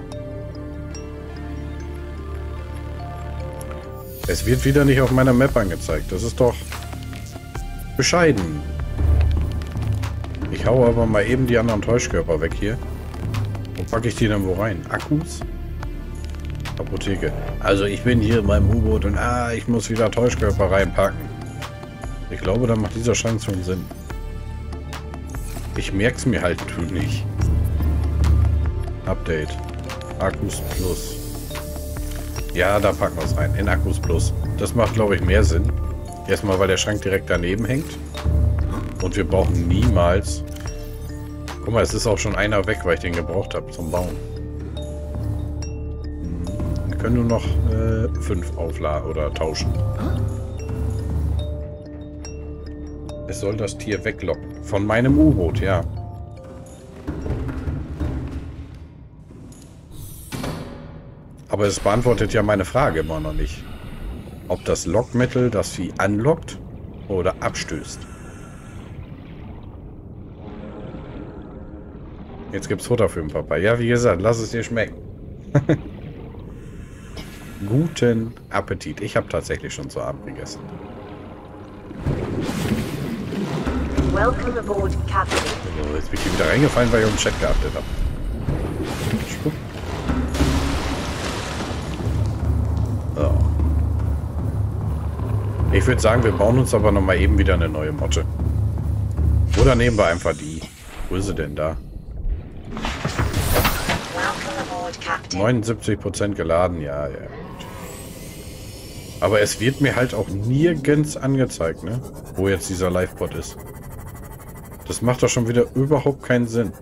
Es wird wieder nicht auf meiner Map angezeigt. Das ist doch bescheiden. Ich hau aber mal eben die anderen Täuschkörper weg hier. Wo packe ich die denn wo rein? Akkus? Apotheke. Also ich bin hier in meinem U-Boot und ich muss wieder Täuschkörper reinpacken. Ich glaube, da macht dieser Schrank schon Sinn. Ich merke es mir halt nicht. Update. Akkus Plus. Ja, da packen wir es rein. In Akkus Plus. Das macht, glaube ich, mehr Sinn. Erstmal, weil der Schrank direkt daneben hängt. Und wir brauchen niemals... Guck mal, es ist auch schon einer weg, weil ich den gebraucht habe zum Bauen. Wir können nur noch 5 aufladen oder tauschen. Es soll das Tier weglocken. Von meinem U-Boot, ja. Aber es beantwortet ja meine Frage immer noch nicht. Ob das Lockmittel das Vieh anlockt oder abstößt. Jetzt gibt's Futter für den Papa. Ja, wie gesagt, lass es dir schmecken. Guten Appetit. Ich habe tatsächlich schon zu Abend gegessen. Welcome aboard, Captain. So, jetzt bin ich hier wieder reingefallen, weil ich auf den Chat geachtet habe. So. Ich würde sagen, wir bauen uns aber nochmal eben wieder eine neue Motte. Oder nehmen wir einfach die. Wo ist sie denn da? 79% geladen, ja, ja. Aber es wird mir halt auch nirgends angezeigt, ne? Wo jetzt dieser Live-Bot ist. Das macht doch schon wieder überhaupt keinen Sinn.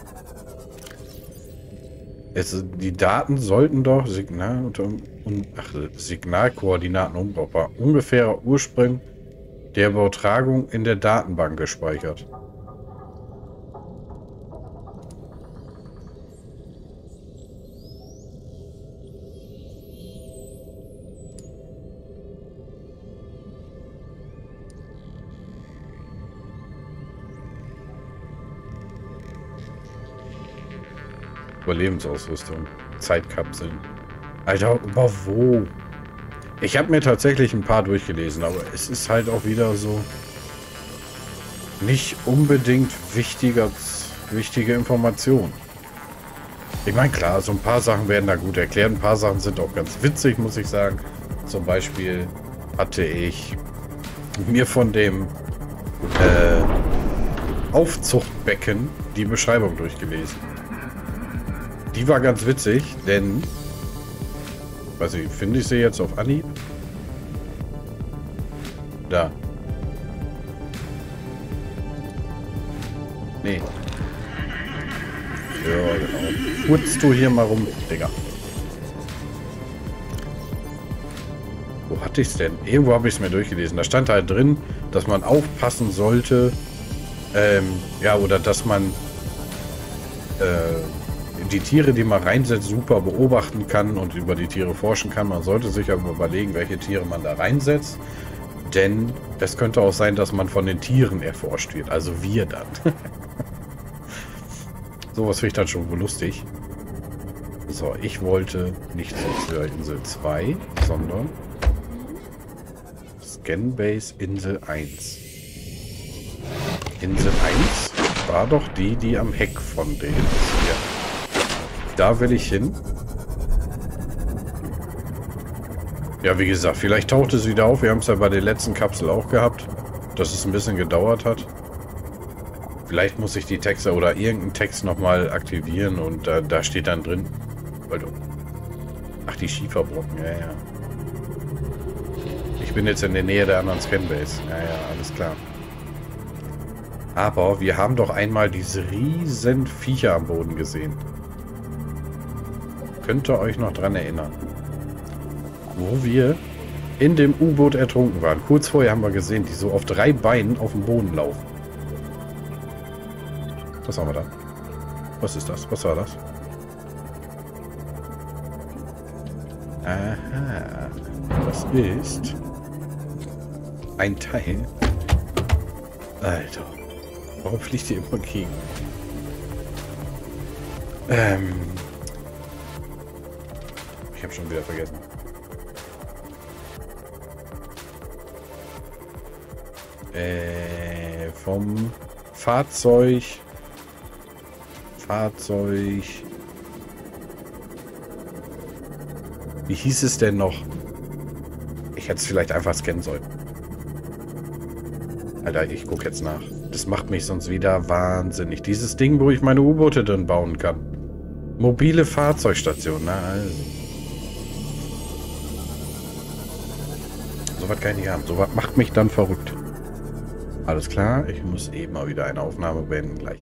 Die Daten sollten doch Signalkoordinaten umbrauchbar. Ungefährer Ursprung der Übertragung in der Datenbank gespeichert. Überlebensausrüstung. Zeitkapseln. Alter, aber wo? Ich habe mir tatsächlich ein paar durchgelesen, aber es ist halt auch wieder so nicht unbedingt wichtige Information. Ich meine, klar, so ein paar Sachen werden da gut erklärt. Ein paar Sachen sind auch ganz witzig, muss ich sagen. Zum Beispiel hatte ich mir von dem Aufzuchtbecken die Beschreibung durchgelesen. Die war ganz witzig, denn... Weiß ich, finde ich sie jetzt auf Anhieb? Da. Nee. Ja, genau. Putzt du hier mal rum, Digga. Wo hatte ich es denn? Irgendwo habe ich es mir durchgelesen. Da stand halt drin, dass man aufpassen sollte, ja, oder dass man die Tiere, die man reinsetzt, super beobachten kann und über die Tiere forschen kann. Man sollte sich aber überlegen, welche Tiere man da reinsetzt. Denn es könnte auch sein, dass man von den Tieren erforscht wird. Also wir dann. Sowas finde ich dann schon wohl lustig. So, ich wollte nicht zur Insel 2, sondern Scanbase Insel 1. Insel 1 war doch die am Heck von denen ist hier. Da will ich hin. Ja, wie gesagt, vielleicht taucht es wieder auf. Wir haben es ja bei der letzten Kapsel auch gehabt, dass es ein bisschen gedauert hat. Vielleicht muss ich die Texte oder irgendeinen Text nochmal aktivieren und da steht dann drin. Ach, die Schieferbrocken, ja, ja. Ich bin jetzt in der Nähe der anderen Scanbase. Ja, ja, alles klar. Aber wir haben doch einmal diese riesen Viecher am Boden gesehen. Könnt ihr euch noch dran erinnern? Wo wir in dem U-Boot ertrunken waren. Kurz vorher haben wir gesehen, die so auf 3 Beinen auf dem Boden laufen. Was haben wir da? Was ist das? Was war das? Aha. Das ist ein Teil. Alter. Warum fliegt ihr immer gegen? Ich habe schon wieder vergessen. Vom Fahrzeug. Wie hieß es denn noch? Ich hätte es vielleicht einfach scannen sollen. Alter, ich gucke jetzt nach. Das macht mich sonst wieder wahnsinnig. Dieses Ding, wo ich meine U-Boote drin bauen kann. Mobile Fahrzeugstation, na also. So was kann ich nicht haben. So was macht mich dann verrückt. Alles klar, ich muss eben mal wieder eine Aufnahme beenden gleich.